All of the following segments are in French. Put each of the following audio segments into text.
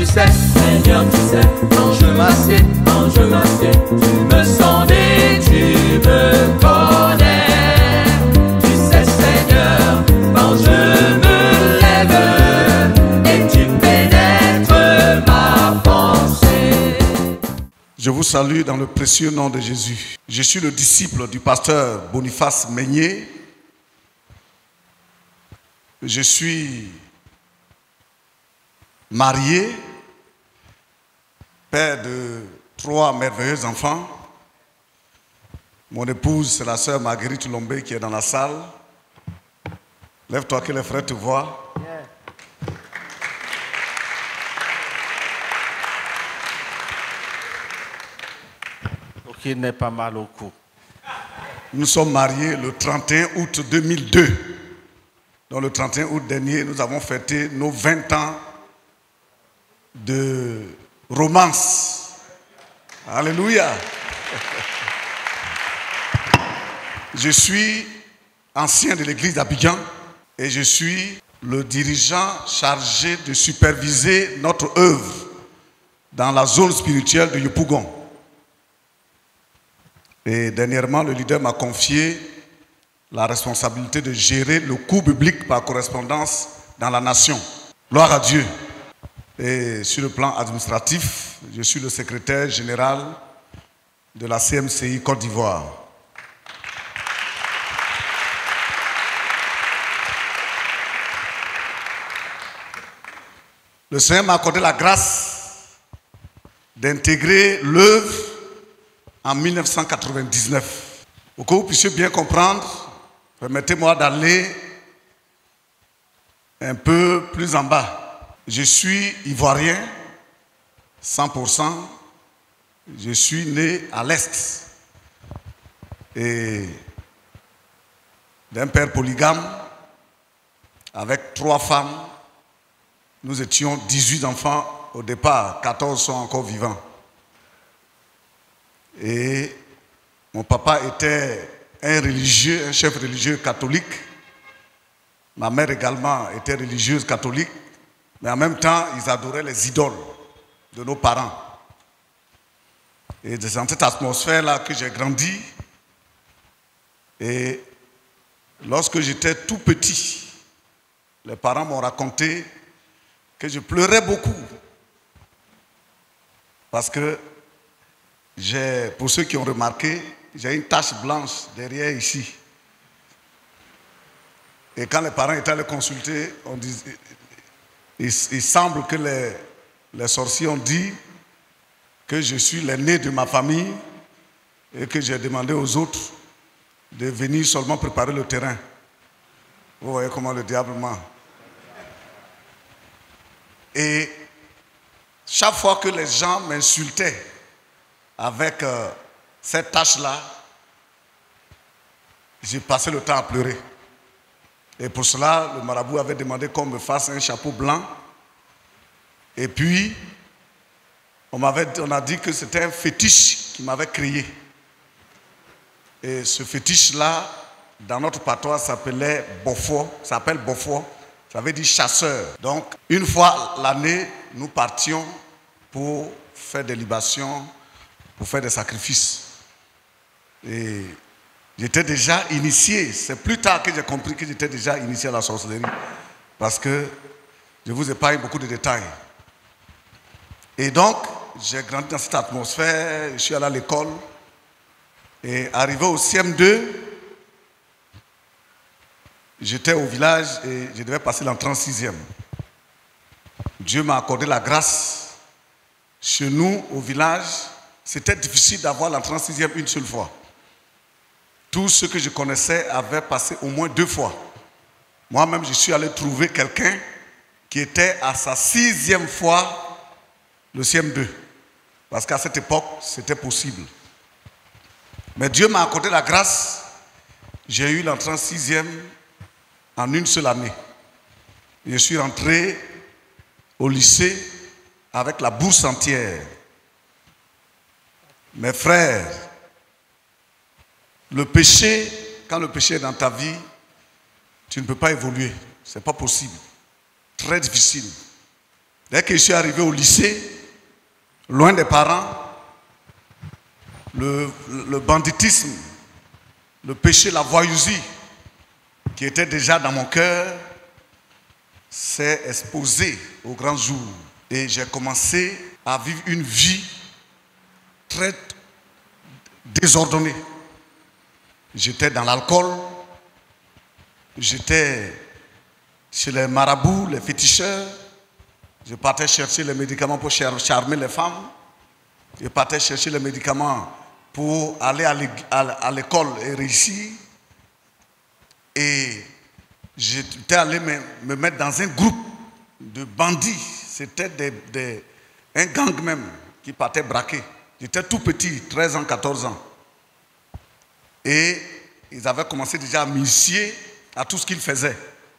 Seigneur, tu sais, quand je m'assieds, tu me sondais, tu me connais. Tu sais, Seigneur, quand je me lève et tu pénètres ma pensée. Je vous salue dans le précieux nom de Jésus. Je suis le disciple du pasteur Boniface Meigné. Je suis marié, père de 3 merveilleux enfants. Mon épouse, c'est la sœur Marguerite Lombé qui est dans la salle. Lève-toi que les frères te voient. Ok, n'est pas mal au cou. Nous sommes mariés le 31 août 2002. Donc le 31 août dernier, nous avons fêté nos 20 ans de romance. Alléluia. Je suis ancien de l'église d'Abidjan et je suis le dirigeant chargé de superviser notre œuvre dans la zone spirituelle de Yopougon. Et dernièrement, le leader m'a confié la responsabilité de gérer le cours biblique par correspondance dans la nation. Gloire à Dieu. Et sur le plan administratif, je suis le secrétaire général de la CMCI Côte d'Ivoire. Le Seigneur m'a accordé la grâce d'intégrer l'œuvre en 1999. Pour que vous puissiez bien comprendre, permettez-moi d'aller un peu plus en bas. Je suis ivoirien, 100%. Je suis né à l'Est. Et d'un père polygame, avec 3 femmes. Nous étions 18 enfants au départ, 14 sont encore vivants. Et mon papa était un religieux, un chef religieux catholique. Ma mère également était religieuse catholique. Mais en même temps, ils adoraient les idoles de nos parents. Et c'est dans cette atmosphère-là que j'ai grandi. Et lorsque j'étais tout petit, les parents m'ont raconté que je pleurais beaucoup. Parce que pour ceux qui ont remarqué, j'ai une tache blanche derrière ici. Et quand les parents étaient allés consulter, on disait, il semble que les sorciers ont dit que je suis l'aîné de ma famille et que j'ai demandé aux autres de venir seulement préparer le terrain. Vous voyez comment le diable ment. Et chaque fois que les gens m'insultaient avec cette tâche-là, j'ai passé le temps à pleurer. Et pour cela, le marabout avait demandé qu'on me fasse un chapeau blanc. Et puis, on a dit que c'était un fétiche qui m'avait créé. Et ce fétiche-là, dans notre patois, s'appelait Bofo, s'appelle Bofo, ça veut dire chasseur. Donc, une fois l'année, nous partions pour faire des libations, pour faire des sacrifices. Et j'étais déjà initié. C'est plus tard que j'ai compris que j'étais déjà initié à la sorcellerie. Parce que je vous épargne beaucoup de détails. Et donc, j'ai grandi dans cette atmosphère. Je suis allé à l'école. Et arrivé au CM2, j'étais au village et je devais passer l'entrée en 6e. Dieu m'a accordé la grâce. Chez nous, au village, c'était difficile d'avoir l'entrée en 6e une seule fois. Tous ceux que je connaissais avaient passé au moins 2 fois. Moi-même, je suis allé trouver quelqu'un qui était à sa 6e fois le CM2. Parce qu'à cette époque, c'était possible. Mais Dieu m'a accordé la grâce. J'ai eu l'entrée en 6e en une seule année. Je suis rentré au lycée avec la bourse entière. Mes frères, le péché, quand le péché est dans ta vie, tu ne peux pas évoluer. Ce n'est pas possible. Très difficile. Dès que je suis arrivé au lycée, loin des parents, le banditisme, le péché, la voyousie, qui était déjà dans mon cœur, s'est exposé au grand jour. Et j'ai commencé à vivre une vie très désordonnée. J'étais dans l'alcool, j'étais chez les marabouts, les féticheurs, je partais chercher les médicaments pour charmer les femmes, je partais chercher les médicaments pour aller à l'école et réussir. Et j'étais allé me mettre dans un groupe de bandits. C'était un gang même qui partait braquer. J'étais tout petit, 13 ans, 14 ans. Et ils avaient commencé déjà à m'initier à tout ce qu'ils faisaient.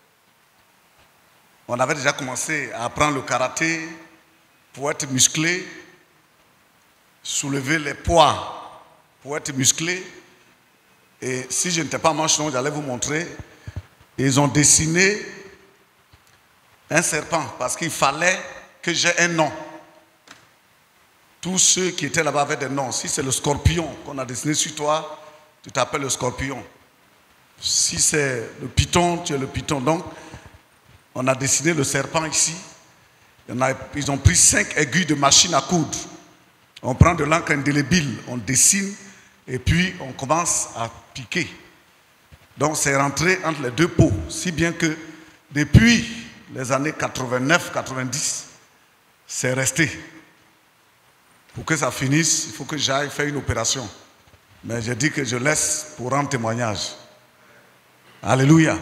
On avait déjà commencé à apprendre le karaté pour être musclé, soulever les poids pour être musclé. Et si je n'étais pas manche longue, j'allais vous montrer. Ils ont dessiné un serpent parce qu'il fallait que j'ai un nom. Tous ceux qui étaient là-bas avaient des noms. Si c'est le scorpion qu'on a dessiné sur toi, tu t'appelles le scorpion. Si c'est le python, tu es le python. Donc, on a dessiné le serpent ici. Ils ont pris 5 aiguilles de machine à coudre. On prend de l'encre indélébile, on dessine et puis on commence à piquer. Donc, c'est rentré entre les deux peaux. Si bien que depuis les années 89-90, c'est resté. Pour que ça finisse, il faut que j'aille faire une opération. Mais j'ai dit que je laisse pour rendre témoignage. Alléluia.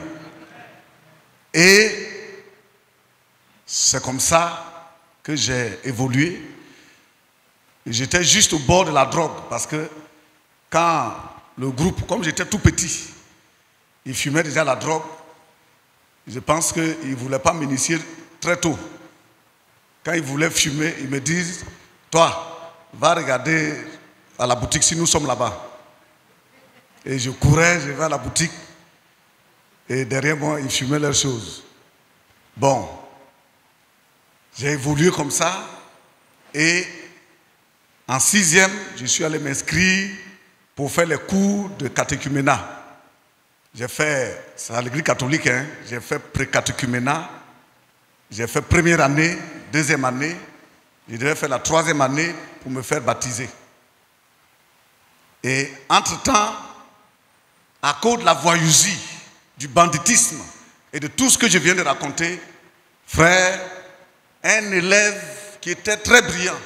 Et c'est comme ça que j'ai évolué. J'étais juste au bord de la drogue parce que quand le groupe, comme j'étais tout petit, ils fumaient déjà la drogue. Je pense qu'ils ne voulaient pas m'initier très tôt. Quand ils voulaient fumer, ils me disent, toi, va regarder à la boutique si nous sommes là-bas. Et je courais, je vais à la boutique. Et derrière moi, ils fumaient leurs choses. Bon, j'ai évolué comme ça. Et en 6e, je suis allé m'inscrire pour faire les cours de catéchuménat. J'ai fait, c'est à l'église catholique, hein, j'ai fait pré-catéchuménat. J'ai fait première année, deuxième année. Je devais faire la 3e année pour me faire baptiser. Et entre-temps, à cause de la voyousie, du banditisme et de tout ce que je viens de raconter, frère, un élève qui était très brillant,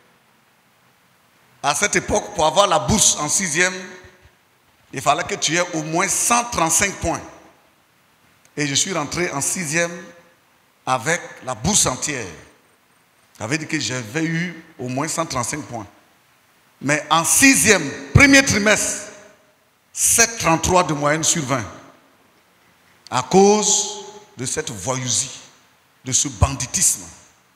à cette époque, pour avoir la bourse en 6e, il fallait que tu aies au moins 135 points. Et je suis rentré en 6e avec la bourse entière. Ça veut dire que j'avais eu au moins 135 points. Mais en 6e, premier trimestre, 7,33 de moyenne sur 20. À cause de cette voyousie, de ce banditisme.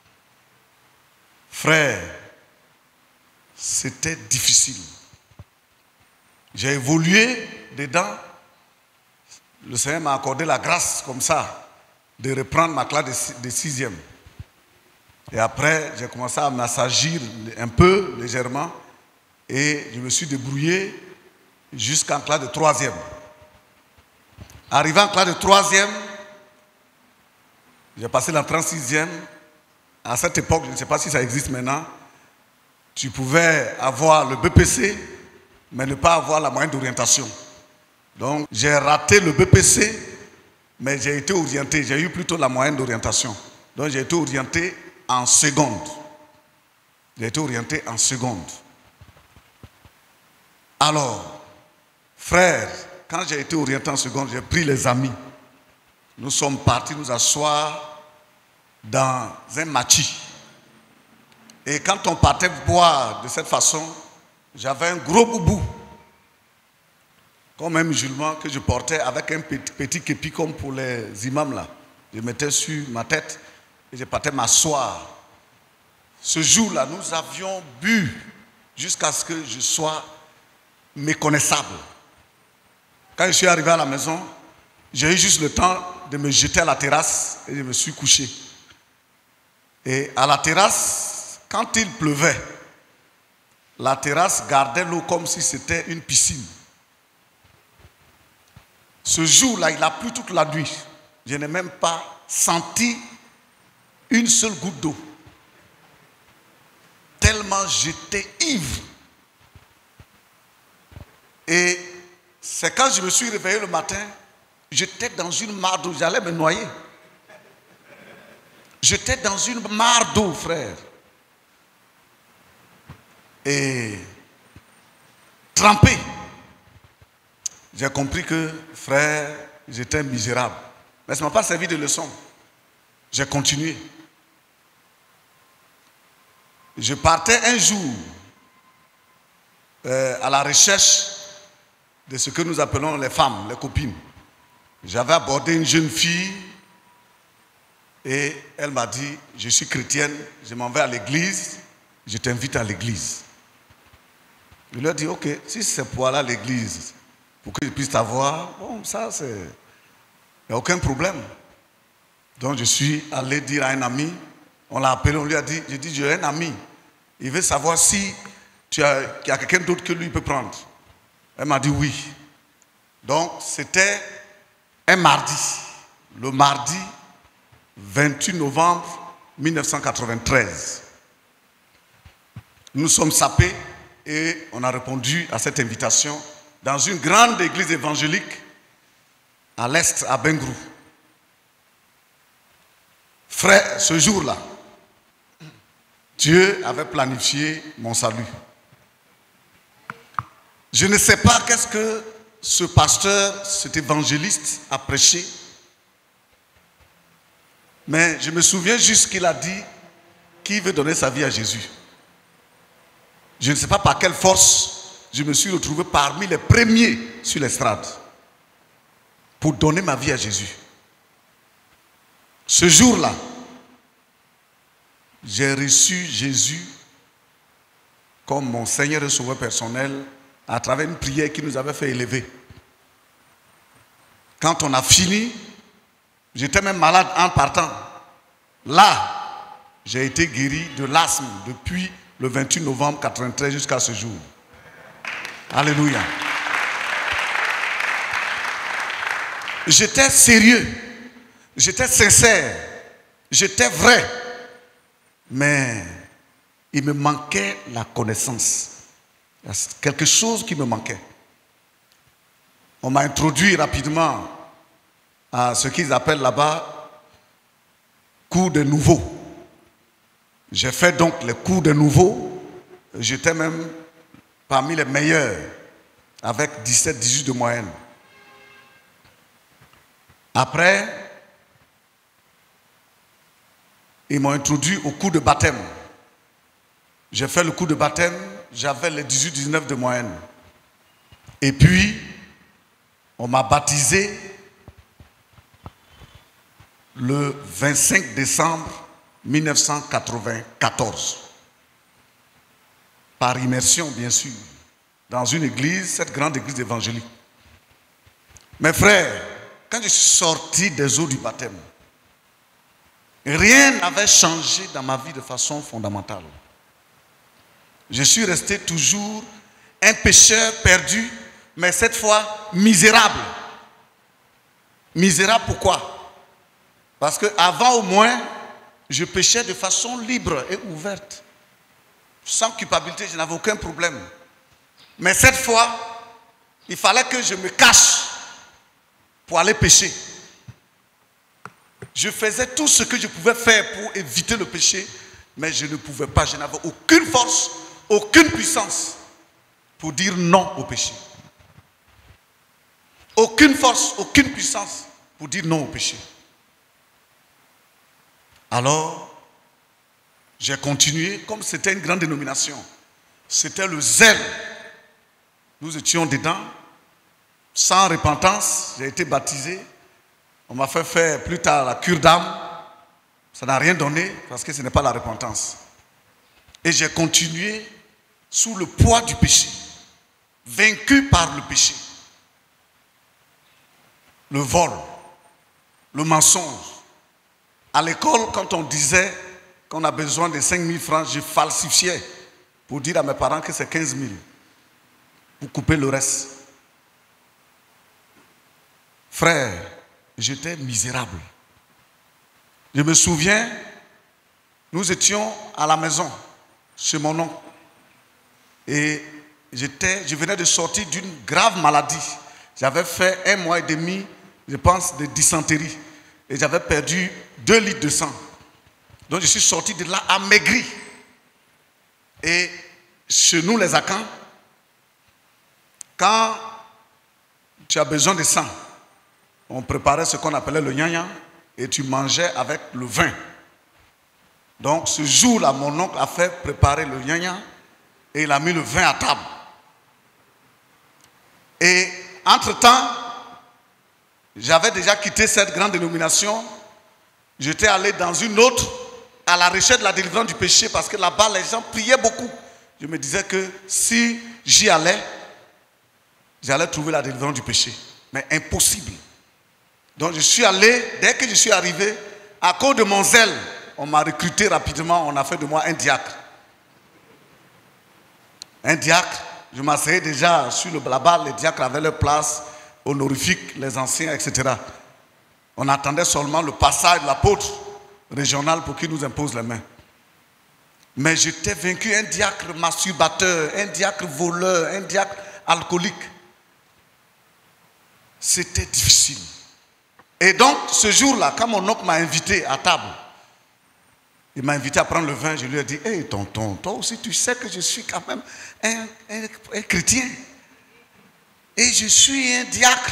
Frère, c'était difficile. J'ai évolué dedans. Le Seigneur m'a accordé la grâce comme ça de reprendre ma classe de 6e. Et après, j'ai commencé à m'assagir un peu, légèrement, et je me suis débrouillé jusqu'en classe de 3e. Arrivé en classe de 3e, j'ai passé la 36e. À cette époque, je ne sais pas si ça existe maintenant, tu pouvais avoir le BPC, mais ne pas avoir la moyenne d'orientation. Donc, j'ai raté le BPC, mais j'ai été orienté. J'ai eu plutôt la moyenne d'orientation. Donc, j'ai été orienté en seconde. J'ai été orienté en seconde. Alors, frère, quand j'ai été orienté en seconde, j'ai pris les amis. Nous sommes partis nous asseoir dans un machi. Et quand on partait boire de cette façon, j'avais un gros boubou, comme un musulman que je portais avec un petit képi comme pour les imams là. Je mettais sur ma tête et je partais m'asseoir. Ce jour-là, nous avions bu jusqu'à ce que je sois méconnaissable. Quand je suis arrivé à la maison, j'ai eu juste le temps de me jeter à la terrasse et je me suis couché. Et à la terrasse, quand il pleuvait, la terrasse gardait l'eau comme si c'était une piscine. Ce jour-là, il a plu toute la nuit. Je n'ai même pas senti une seule goutte d'eau. Tellement j'étais ivre. Et c'est quand je me suis réveillé le matin, j'étais dans une mare d'eau, j'allais me noyer. J'étais dans une mare d'eau, frère. Et trempé. J'ai compris que, frère, j'étais misérable. Mais ça ne m'a pas servi de leçon. J'ai continué. Je partais un jour à la recherche de ce que nous appelons les femmes, les copines. J'avais abordé une jeune fille et elle m'a dit, je suis chrétienne, je m'en vais à l'église, je t'invite à l'église. Je lui ai dit, ok, si c'est pour aller à l'église, pour que je puisse t'avoir, bon, ça c'est... Il n'y a aucun problème. Donc je suis allé dire à un ami, on l'a appelé, on lui a dit, j'ai dit, j'ai un ami, il veut savoir si qu'il y a quelqu'un d'autre que lui peut prendre. Elle m'a dit oui. Donc c'était un mardi, le mardi 28 novembre 1993. Nous sommes sapés et on a répondu à cette invitation dans une grande église évangélique à l'est, à Bengrou. Frère, ce jour-là, Dieu avait planifié mon salut. Je ne sais pas qu'est-ce que ce pasteur, cet évangéliste a prêché, mais je me souviens juste qu'il a dit qu'il veut donner sa vie à Jésus. Je ne sais pas par quelle force je me suis retrouvé parmi les premiers sur l'estrade pour donner ma vie à Jésus. Ce jour-là, j'ai reçu Jésus comme mon Seigneur et Sauveur personnel à travers une prière qui nous avait fait élever. Quand on a fini, j'étais même malade en partant. Là, j'ai été guéri de l'asthme depuis le 28 novembre 1993 jusqu'à ce jour. Alléluia. J'étais sérieux, j'étais sincère, j'étais vrai, mais il me manquait la connaissance. Il y a quelque chose qui me manquait. On m'a introduit rapidement à ce qu'ils appellent là-bas cours de nouveau. J'ai fait donc les cours de nouveau. J'étais même parmi les meilleurs avec 17-18 de moyenne. Après, ils m'ont introduit au cours de baptême. J'ai fait le cours de baptême, j'avais les 18-19 de moyenne. Et puis, on m'a baptisé le 25 décembre 1994. Par immersion, bien sûr, dans une église, cette grande église évangélique. Mes frères, quand je suis sorti des eaux du baptême, rien n'avait changé dans ma vie de façon fondamentale. Je suis resté toujours un pécheur perdu, mais cette fois misérable. Misérable pourquoi? Parce qu'avant au moins, je péchais de façon libre et ouverte. Sans culpabilité, je n'avais aucun problème. Mais cette fois, il fallait que je me cache pour aller pécher. Je faisais tout ce que je pouvais faire pour éviter le péché, mais je ne pouvais pas, je n'avais aucune force, aucune puissance pour dire non au péché. Aucune force, aucune puissance pour dire non au péché. Alors, j'ai continué, comme c'était une grande dénomination. C'était le zèle. Nous étions dedans, sans repentance. J'ai été baptisé. On m'a fait faire plus tard la cure d'âme. Ça n'a rien donné parce que ce n'est pas la repentance. Et j'ai continué sous le poids du péché, vaincu par le péché. Le vol, le mensonge. À l'école, quand on disait quand on a besoin de 5 000 francs, je falsifiais pour dire à mes parents que c'est 15 000. Pour couper le reste. Frère, j'étais misérable. Je me souviens, nous étions à la maison, chez mon oncle. Et je venais de sortir d'une grave maladie. J'avais fait 1 mois et demi, je pense, de dysenterie. Et j'avais perdu 2 litres de sang. Donc je suis sorti de là amaigri. Et chez nous, les Akans, quand tu as besoin de sang, on préparait ce qu'on appelait le gnagna et tu mangeais avec le vin. Donc ce jour-là, mon oncle a fait préparer le gnagna et il a mis le vin à table. Et entre-temps, j'avais déjà quitté cette grande dénomination. J'étais allé dans une autre à la recherche de la délivrance du péché parce que là-bas, les gens priaient beaucoup. Je me disais que si j'y allais, j'allais trouver la délivrance du péché. Mais impossible. Donc je suis allé, dès que je suis arrivé, à cause de mon zèle, on m'a recruté rapidement, on a fait de moi un diacre. Un diacre, je m'asseyais déjà sur le là-bas, les diacres avaient leur place, honorifique, les anciens, etc. On attendait seulement le passage de l'apôtre régional pour qu'il nous impose les mains. Mais j'étais vaincu, un diacre masturbateur, un diacre voleur, un diacre alcoolique. C'était difficile. Et donc, ce jour-là, quand mon oncle m'a invité à table, il m'a invité à prendre le vin, je lui ai dit, hey, tonton, toi aussi tu sais que je suis quand même un chrétien. Et je suis un diacre.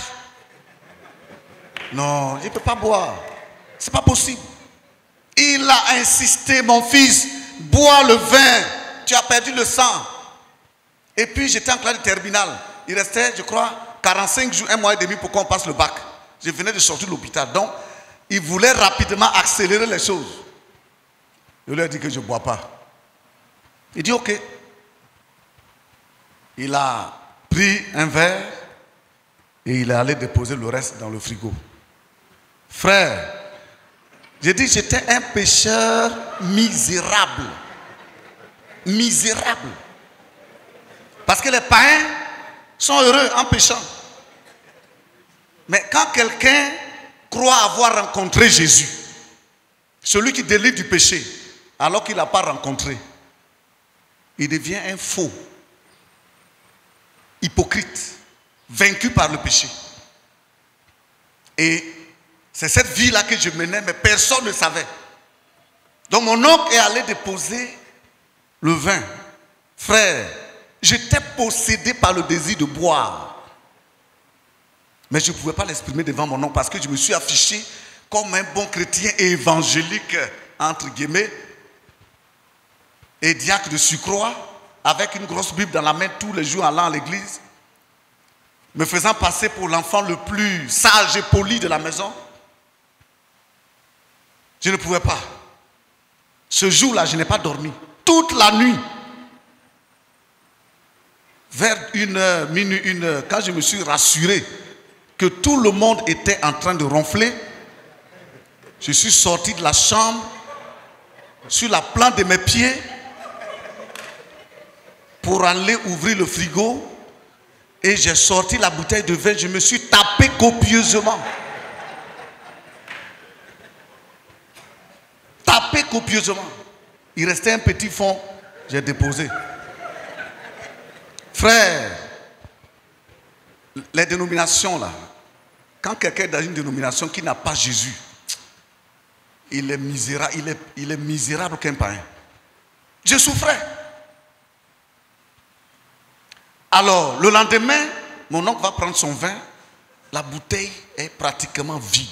Non, je ne peux pas boire. Ce n'est pas possible. Il a insisté, mon fils, bois le vin. Tu as perdu le sang. Et puis j'étais en classe de terminale. Il restait, je crois, 45 jours, 1 mois et demi pour qu'on passe le bac. Je venais de sortir de l'hôpital. Donc, il voulait rapidement accélérer les choses. Je lui ai dit que je ne bois pas. Il dit ok. Il a pris un verre et il est allé déposer le reste dans le frigo. Frère, j'ai dit j'étais un pécheur misérable. Misérable. Parce que les païens sont heureux en péchant. Mais quand quelqu'un croit avoir rencontré Jésus, celui qui délivre du péché, alors qu'il n'a pas rencontré, il devient un faux, hypocrite, vaincu par le péché. Et c'est cette vie-là que je menais, mais personne ne savait. Donc mon oncle est allé déposer le vin. Frère, j'étais possédé par le désir de boire. Mais je ne pouvais pas l'exprimer devant mon oncle parce que je me suis affiché comme un bon chrétien évangélique, entre guillemets, et diacre de surcroît, avec une grosse Bible dans la main tous les jours allant à l'église, me faisant passer pour l'enfant le plus sage et poli de la maison. Je ne pouvais pas. Ce jour-là, je n'ai pas dormi. Toute la nuit. Vers 1h, minuit, 1h, quand je me suis rassuré que tout le monde était en train de ronfler, je suis sorti de la chambre sur la plante de mes pieds pour aller ouvrir le frigo et j'ai sorti la bouteille de vin, je me suis tapé copieusement. Tapé copieusement. Il restait un petit fond, j'ai déposé. Frère, les dénominations là, quand quelqu'un est dans une dénomination qui n'a pas Jésus, il est misérable, il est misérable qu'un païen. Je souffrais. Alors, le lendemain, mon oncle va prendre son vin, la bouteille est pratiquement vide.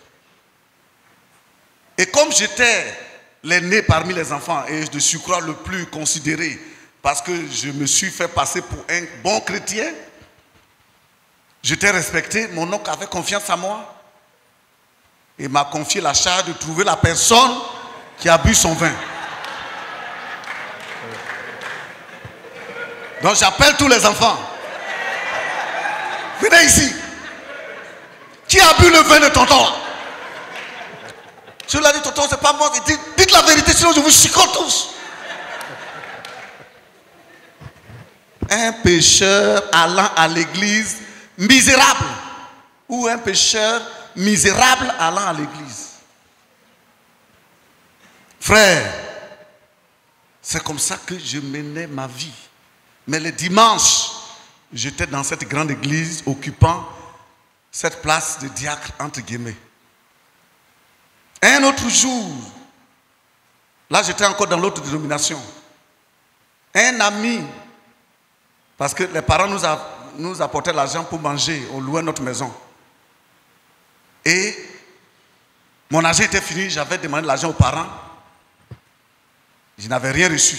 Et comme j'étais l'aîné parmi les enfants et de surcroît le plus considéré, parce que je me suis fait passer pour un bon chrétien, j'étais respecté, mon oncle avait confiance en moi. Il m'a confié la charge de trouver la personne qui a bu son vin. Donc j'appelle tous les enfants. Venez ici. Qui a bu le vin de tonton? Je lui ai dit, tonton, c'est pas moi. Dites la vérité. sinon je vous chicote tous. Un pécheur allant à l'église misérable. Ou un pécheur misérable allant à l'église. Frère, c'est comme ça que je menais ma vie. Mais le dimanche, j'étais dans cette grande église occupant cette place de diacre entre guillemets. Un autre jour, là j'étais encore dans l'autre dénomination. Un ami, parce que les parents nous apportaient l'argent pour manger, on louait notre maison. Et mon argent était fini, j'avais demandé l'argent aux parents. Je n'avais rien reçu.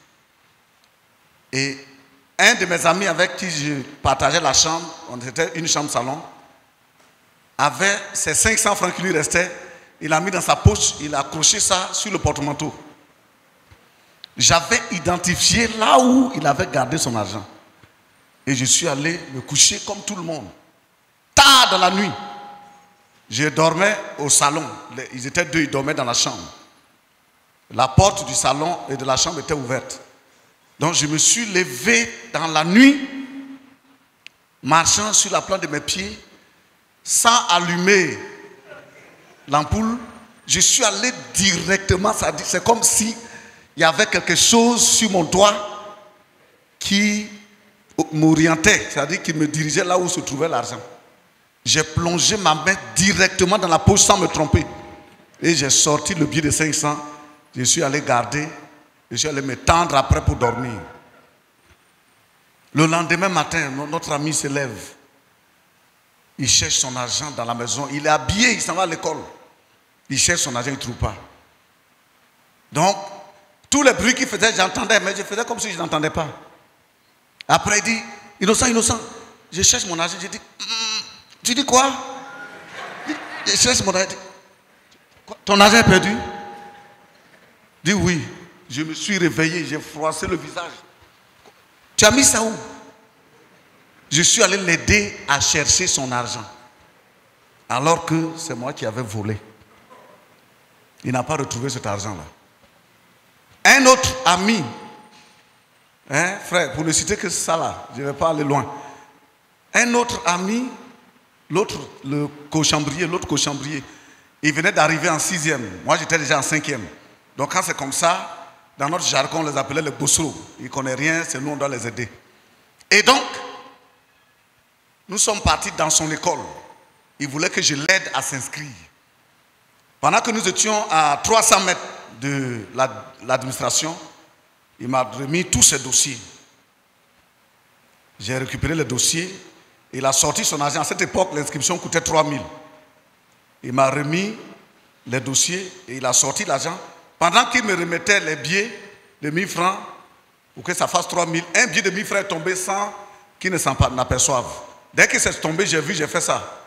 Et un de mes amis avec qui je partageais la chambre, on était une chambre salon, avait ces 500 francs qui lui restaient, il a mis dans sa poche, il a accroché ça sur le porte-manteau. J'avais identifié là où il avait gardé son argent. Et je suis allé me coucher comme tout le monde. Tard dans la nuit, je dormais au salon. Ils étaient deux, ils dormaient dans la chambre. La porte du salon et de la chambre était ouverte. Donc je me suis levé dans la nuit, marchant sur la plante de mes pieds, sans allumer l'ampoule. Je suis allé directement, c'est comme si il y avait quelque chose sur mon doigt qui m'orientait, c'est-à-dire qui me dirigeait là où se trouvait l'argent. J'ai plongé ma main directement dans la poche sans me tromper. Et j'ai sorti le billet de 500. Je suis allé garder. Je suis allé me tendre après pour dormir. Le lendemain matin, notre ami se lève. Il cherche son argent dans la maison. Il est habillé, il s'en va à l'école. Il cherche son argent, il ne trouve pas. Donc, tous les bruits qu'il faisait, j'entendais, mais je faisais comme si je n'entendais pas. Après, il dit, innocent, innocent, je cherche mon argent. Je dis, tu dis quoi? Je cherche mon argent. Ton argent est perdu? Il dit oui. Je me suis réveillé, j'ai froissé le visage. Tu as mis ça où? Je suis allé l'aider à chercher son argent. Alors que c'est moi qui avais volé. Il n'a pas retrouvé cet argent-là. Un autre ami, hein, frère, pour ne citer que ça là, je ne vais pas aller loin. Un autre ami, l'autre cochambrier, il venait d'arriver en 6e. Moi, j'étais déjà en 5e. Donc, quand c'est comme ça, dans notre jargon, on les appelait les bosseros. Ils ne connaissent rien, c'est nous, on doit les aider. Et donc, nous sommes partis dans son école. Il voulait que je l'aide à s'inscrire. Pendant que nous étions à 300 mètres de l'administration, il m'a remis tous ses dossiers. J'ai récupéré les dossiers. Il a sorti son argent. À cette époque, l'inscription coûtait 3 000. Il m'a remis les dossiers et il a sorti l'argent. Pendant qu'il me remettait les billets de 1000 francs, pour que ça fasse 3 000, un billet de 1000 francs est tombé sans qu'il ne s'en aperçoive. Dès que c'est tombé, j'ai vu, j'ai fait ça.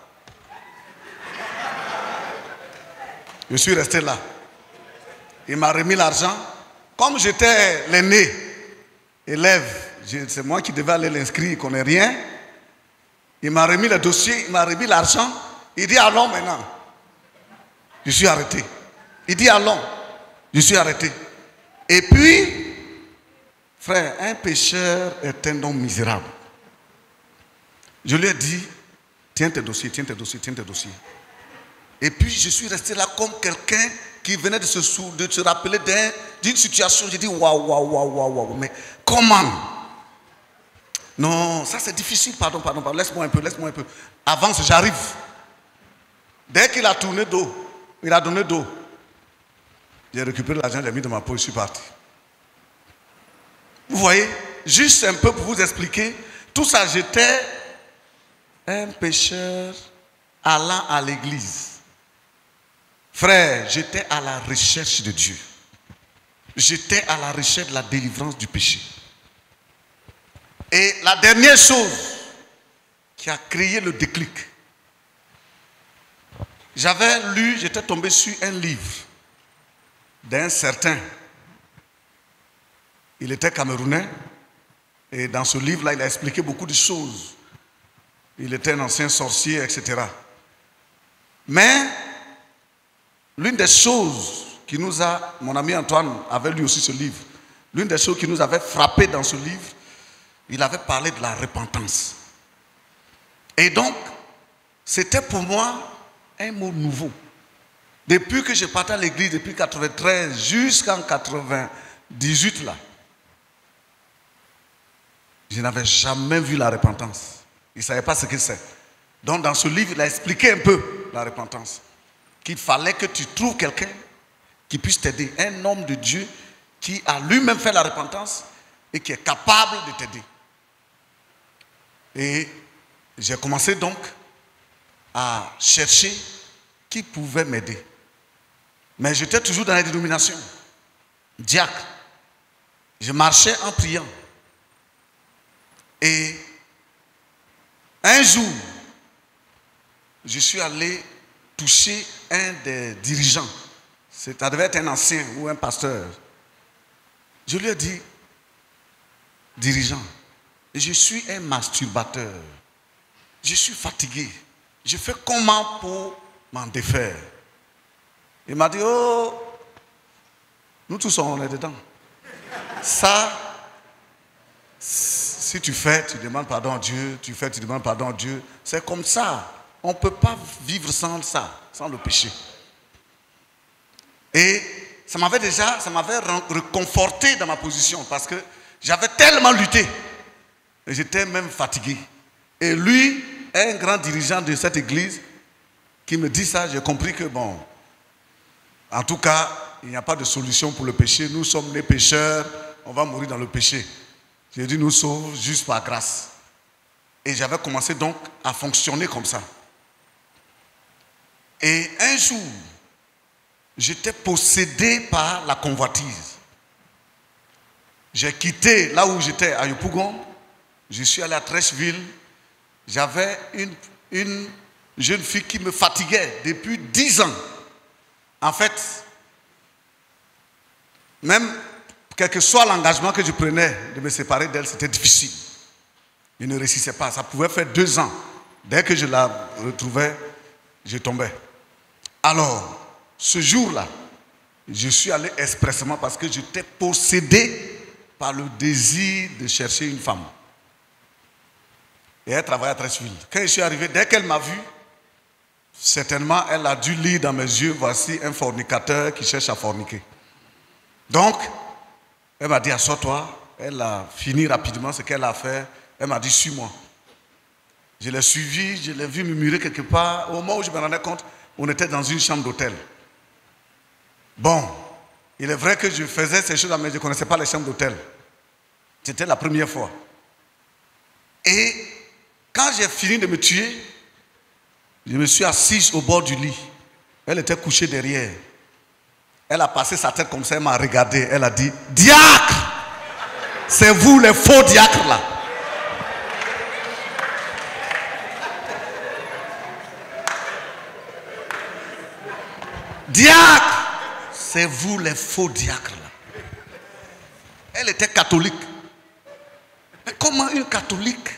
Je suis resté là. Il m'a remis l'argent. Comme j'étais l'aîné, élève, c'est moi qui devais aller l'inscrire, il ne connaît rien. Il m'a remis le dossier, il m'a remis l'argent. Il dit allons maintenant. Je suis arrêté. Il dit allons. Je suis arrêté. Et puis, frère, un pécheur est un homme misérable. Je lui ai dit, tiens tes dossiers, tiens tes dossiers, tiens tes dossiers. Et puis, je suis resté là comme quelqu'un qui venait de se rappeler d'une situation. J'ai dit, waouh, mais comment? Non, ça c'est difficile, pardon, laisse-moi un peu. Avance, j'arrive. Dès qu'il a tourné dos, il a donné dos. J'ai récupéré l'argent, j'ai mis dans ma poche, je suis parti. Vous voyez, juste un peu pour vous expliquer, tout ça, j'étais un pécheur allant à l'église. Frère, j'étais à la recherche de Dieu. J'étais à la recherche de la délivrance du péché. Et la dernière chose qui a créé le déclic, j'étais tombé sur un livre d'un certain. Il était camerounais et dans ce livre-là, il a expliqué beaucoup de choses. Il était un ancien sorcier, etc. Mais l'une des choses qui nous a, mon ami Antoine avait lu aussi ce livre, l'une des choses qui nous avait frappé dans ce livre, il avait parlé de la repentance. Et donc, c'était pour moi un mot nouveau. Depuis que je partais à l'église, depuis 93 jusqu'en 98 là, je n'avais jamais vu la repentance. Il ne savait pas ce que c'est. Donc dans ce livre, il a expliqué un peu la repentance. Qu'il fallait que tu trouves quelqu'un qui puisse t'aider. Un homme de Dieu qui a lui-même fait la repentance et qui est capable de t'aider. Et j'ai commencé donc à chercher qui pouvait m'aider. Mais j'étais toujours dans la dénomination. Diacre. Je marchais en priant. Et un jour, je suis allé toucher un des dirigeants. Ça devait être un ancien ou un pasteur. Je lui ai dit, dirigeant, je suis un masturbateur. Je suis fatigué. Je fais comment pour m'en défaire? Il m'a dit, oh, nous tous on est dedans. Ça, si tu fais, tu demandes pardon à Dieu. Tu fais, tu demandes pardon à Dieu. C'est comme ça. On ne peut pas vivre sans ça, sans le péché. Et ça m'avait réconforté dans ma position parce que j'avais tellement lutté. Et j'étais même fatigué. Et lui, un grand dirigeant de cette église, qui me dit ça, j'ai compris que bon, en tout cas, il n'y a pas de solution pour le péché. Nous sommes les pécheurs, on va mourir dans le péché. J'ai dit, nous sauve juste par grâce. Et j'avais commencé donc à fonctionner comme ça. Et un jour, j'étais possédé par la convoitise. J'ai quitté là où j'étais, à Yopougon. Je suis allé à Trècheville. J'avais une jeune fille qui me fatiguait depuis 10 ans. En fait, même quel que soit l'engagement que je prenais de me séparer d'elle, c'était difficile. Je ne réussissais pas. Ça pouvait faire 2 ans. Dès que je la retrouvais, je tombais. Alors, ce jour-là, je suis allé expressément parce que j'étais possédé par le désir de chercher une femme. Et elle travaillait à Trècheville. Quand je suis arrivé, dès qu'elle m'a vu, certainement, elle a dû lire dans mes yeux, voici un fornicateur qui cherche à forniquer. Donc, elle m'a dit, assois-toi. Elle a fini rapidement ce qu'elle a fait. Elle m'a dit, suis-moi. Je l'ai suivi, je l'ai vu murmurer quelque part. Au moment où je me rendais compte, on était dans une chambre d'hôtel. Bon, il est vrai que je faisais ces choses-là, mais je ne connaissais pas les chambres d'hôtel. C'était la première fois. Et quand j'ai fini de me tuer, je me suis assise au bord du lit. Elle était couchée derrière. Elle a passé sa tête comme ça, elle m'a regardé. Elle a dit, diacre, c'est vous les faux diacres là. Diacre, c'est vous les faux diacres là. Elle était catholique. Mais comment une catholique?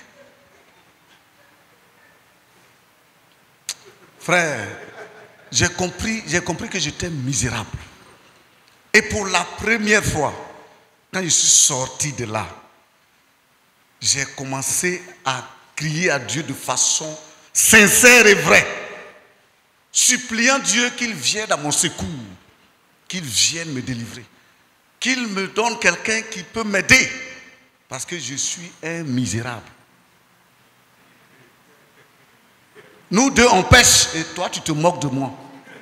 Frère, j'ai compris que j'étais misérable. Et pour la première fois, quand je suis sorti de là, j'ai commencé à crier à Dieu de façon sincère et vraie, suppliant Dieu qu'il vienne à mon secours, qu'il vienne me délivrer, qu'il me donne quelqu'un qui peut m'aider, parce que je suis un misérable. Nous deux, on pêche et toi, tu te moques de moi.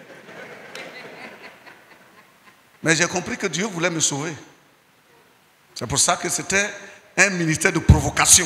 Mais j'ai compris que Dieu voulait me sauver. C'est pour ça que c'était un ministère de provocation.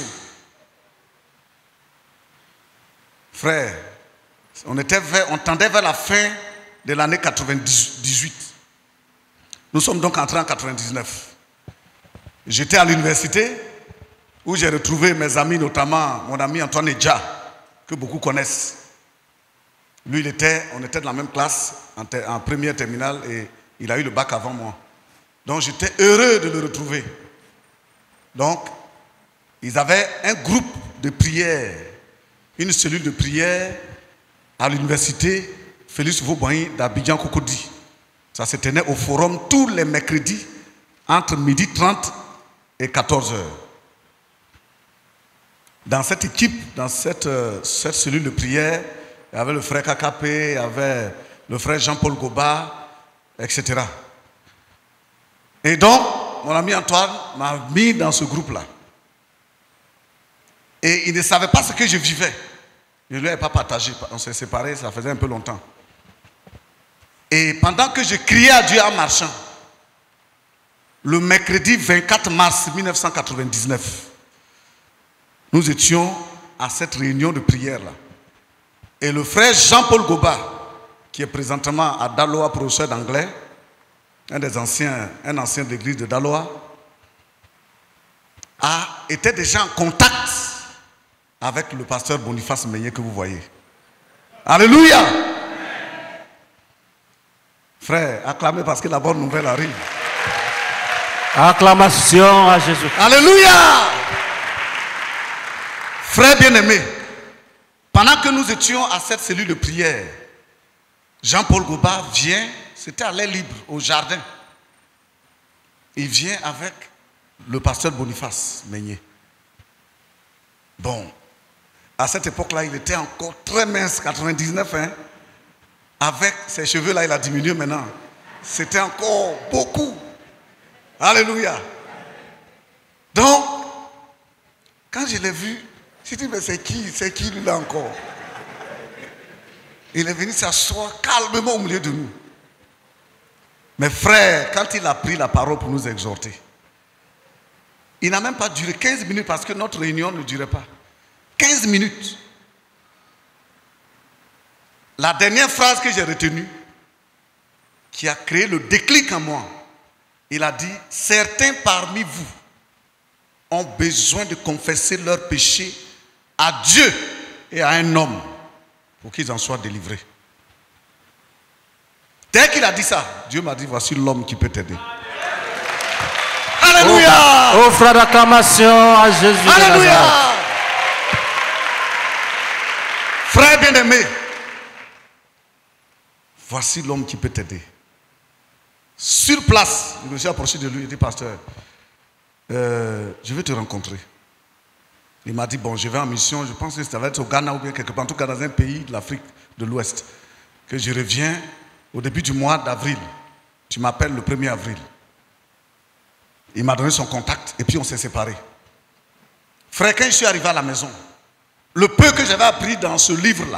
Frère, on tendait vers la fin de l'année 98. Nous sommes donc entrés en 99. J'étais à l'université où j'ai retrouvé mes amis, notamment mon ami Antoine Edja, que beaucoup connaissent. Lui, on était dans la même classe en première terminale et il a eu le bac avant moi. Donc j'étais heureux de le retrouver. Donc, ils avaient un groupe de prière, une cellule de prière à l'université Félix Vauboigny d'Abidjan Cocody. Ça se tenait au forum tous les mercredis entre 12h30 et 14h. Dans cette équipe, dans cette cellule de prière, il y avait le frère Kakapé, il y avait le frère Jean-Paul Goba, etc. Et donc, mon ami Antoine m'a mis dans ce groupe-là. Et il ne savait pas ce que je vivais. Je ne lui avais pas partagé. On s'est séparés, ça faisait un peu longtemps. Et pendant que je criais à Dieu en marchant, le mercredi 24 mars 1999, nous étions à cette réunion de prière-là. Et le frère Jean-Paul Goba, qui est présentement à Daloa, professeur d'anglais, un ancien de l'église de Daloa, était déjà en contact avec le pasteur Boniface Meignet que vous voyez. Alléluia! Frère, acclamez parce que la bonne nouvelle arrive. Acclamation à Jésus. Alléluia! Frère bien-aimé, pendant que nous étions à cette cellule de prière, Jean-Paul Goba vient, c'était à l'air libre, au jardin. Il vient avec le pasteur Boniface Meignet. Bon, à cette époque-là, il était encore très mince, 99, hein. Avec ses cheveux-là, il a diminué maintenant. C'était encore beaucoup. Alléluia. Donc, quand je l'ai vu, j'ai dit, mais c'est qui lui là encore? Il est venu s'asseoir calmement au milieu de nous. Mais frère, quand il a pris la parole pour nous exhorter, il n'a même pas duré 15 minutes parce que notre réunion ne durait pas. 15 minutes. La dernière phrase que j'ai retenue, qui a créé le déclic en moi, il a dit, certains parmi vous ont besoin de confesser leurs péchés à Dieu et à un homme pour qu'ils en soient délivrés. Dès qu'il a dit ça, Dieu m'a dit, voici l'homme qui peut t'aider. Alléluia! Offre d'acclamation à Jésus. Alléluia! Frère bien-aimé, voici l'homme qui peut t'aider. Sur place, je me suis approché de lui et dit, pasteur, je vais te rencontrer. Il m'a dit, bon, je vais en mission, je pense que ça va être au Ghana ou bien quelque part, en tout cas dans un pays de l'Afrique de l'Ouest, que je reviens au début du mois d'avril. Tu m'appelles le 1er avril. Il m'a donné son contact et puis on s'est séparés. Frère, quand je suis arrivé à la maison, le peu que j'avais appris dans ce livre-là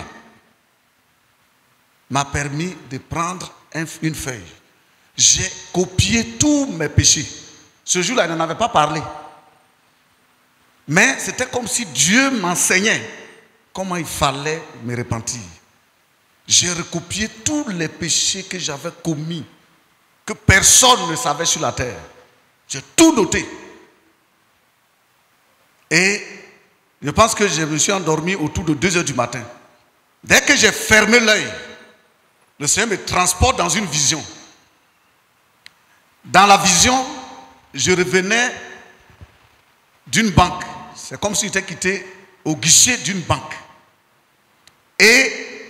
m'a permis de prendre une feuille. J'ai copié tous mes péchés. Ce jour-là, il n'en avait pas parlé. Mais c'était comme si Dieu m'enseignait comment il fallait me repentir. J'ai recopié tous les péchés que j'avais commis, que personne ne savait sur la terre. J'ai tout noté. Et je pense que je me suis endormi autour de 2h du matin. Dès que j'ai fermé l'œil, le Seigneur me transporte dans une vision. Dans la vision, je revenais d'une banque. C'est comme si j'étais quitté au guichet d'une banque. Et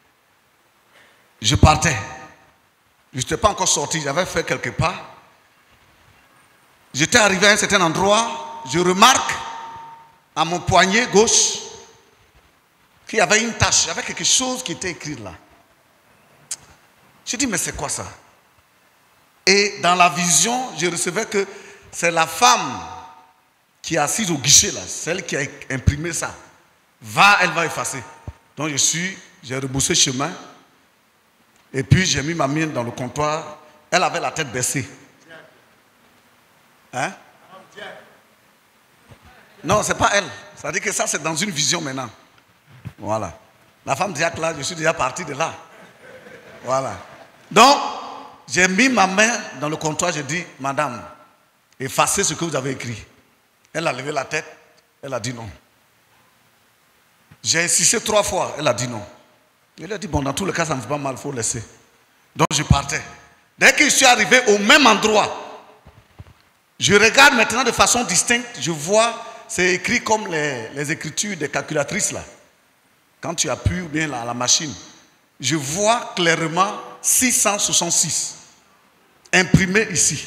je partais. Je n'étais pas encore sorti, j'avais fait quelques pas. J'étais arrivé à un certain endroit, je remarque à mon poignet gauche qu'il y avait une tache, il y avait quelque chose qui était écrit là. Je dis, mais c'est quoi ça? Et dans la vision, je recevais que c'est la femme qui est assise au guichet là, celle qui a imprimé ça. Elle va effacer. Donc j'ai rebroussé chemin. Et puis j'ai mis ma main dans le comptoir. Elle avait la tête baissée. Hein? Non, c'est pas elle. Ça veut dire que ça, c'est dans une vision maintenant. Voilà. La femme Diac là, je suis déjà parti de là. Voilà. Donc, j'ai mis ma main dans le comptoir, j'ai dit, madame, effacez ce que vous avez écrit. Elle a levé la tête, elle a dit non. J'ai insisté 3 fois, elle a dit non. Elle a dit, bon, dans tous les cas, ça ne me fait pas mal, il faut laisser. Donc, je partais. Dès que je suis arrivé au même endroit, je regarde maintenant de façon distincte, je vois, c'est écrit comme les écritures des calculatrices là. Quand tu appuies bien la machine, je vois clairement 666. imprimé ici.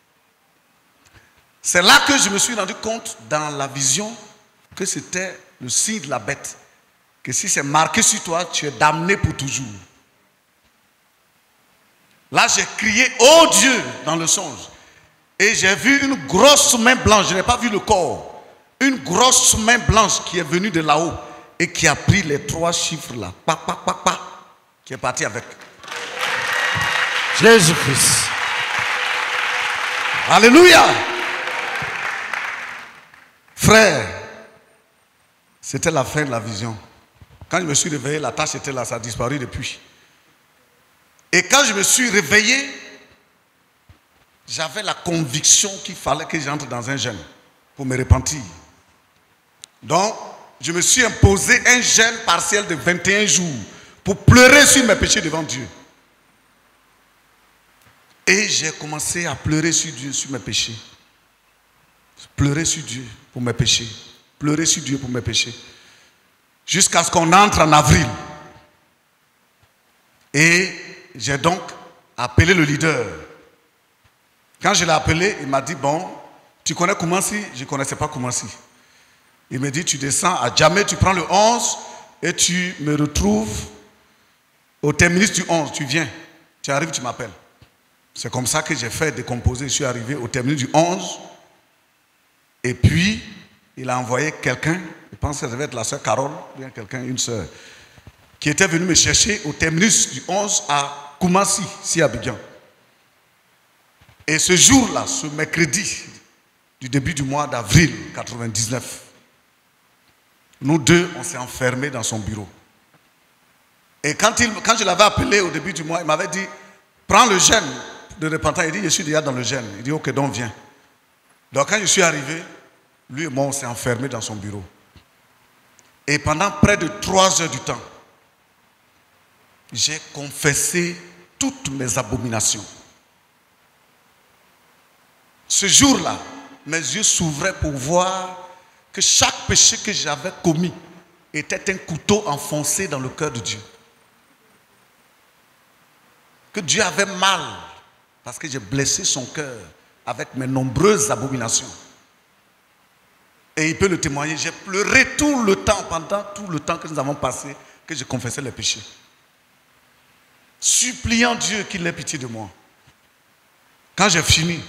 C'est là que je me suis rendu compte dans la vision que c'était le signe de la bête. Que si c'est marqué sur toi, tu es damné pour toujours. Là, j'ai crié, oh Dieu, dans le songe. Et j'ai vu une grosse main blanche, je n'ai pas vu le corps. Une grosse main blanche qui est venue de là-haut et qui a pris les 3 chiffres là, qui est parti avec. Jésus-Christ. Alléluia. Frère, c'était la fin de la vision. Quand je me suis réveillé, la tache était là, ça a disparu depuis. Et quand je me suis réveillé, j'avais la conviction qu'il fallait que j'entre dans un jeûne pour me repentir. Donc, je me suis imposé un jeûne partiel de 21 jours pour pleurer sur mes péchés devant Dieu. Et j'ai commencé à pleurer sur Dieu, sur mes péchés. Pleurer sur Dieu pour mes péchés. Pleurer sur Dieu pour mes péchés. Jusqu'à ce qu'on entre en avril. Et j'ai donc appelé le leader. Quand je l'ai appelé, il m'a dit, bon, tu connais Koumassi? Je ne connaissais pas Koumassi. Il me dit, tu descends à Djamé, tu prends le 11 et tu me retrouves au terminus du 11. Tu viens, tu arrives, tu m'appelles. C'est comme ça que j'ai fait décomposer. Je suis arrivé au terminus du 11. Et puis, il a envoyé quelqu'un, je pense que ça devait être la sœur Carole, ou bien quelqu'un, une sœur, qui était venue me chercher au terminus du 11 à Koumassi, ici à Abidjan. Et ce jour-là, ce mercredi du début du mois d'avril 99, nous deux, on s'est enfermés dans son bureau. Et quand je l'avais appelé au début du mois, il m'avait dit, prends le jeûne de repentance. Il dit, je suis déjà dans le jeûne. Il dit, ok, donc viens. Donc quand je suis arrivé, lui et moi, on s'est enfermés dans son bureau. Et pendant près de 3 heures du temps, j'ai confessé toutes mes abominations. Ce jour-là, mes yeux s'ouvraient pour voir que chaque péché que j'avais commis était un couteau enfoncé dans le cœur de Dieu. Que Dieu avait mal parce que j'ai blessé son cœur avec mes nombreuses abominations. Et il peut le témoigner, j'ai pleuré tout le temps, pendant tout le temps que nous avons passé, que je confessais les péchés. Suppliant Dieu qu'il ait pitié de moi. Quand j'ai fini,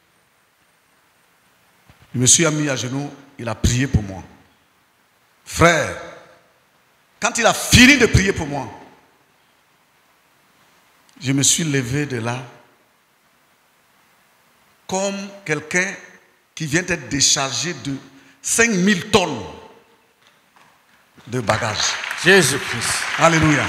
je me suis mis à genoux, il a prié pour moi. Frère, quand il a fini de prier pour moi, je me suis levé de là comme quelqu'un qui vient d'être déchargé de 5000 tonnes de bagages. Jésus-Christ. Alléluia.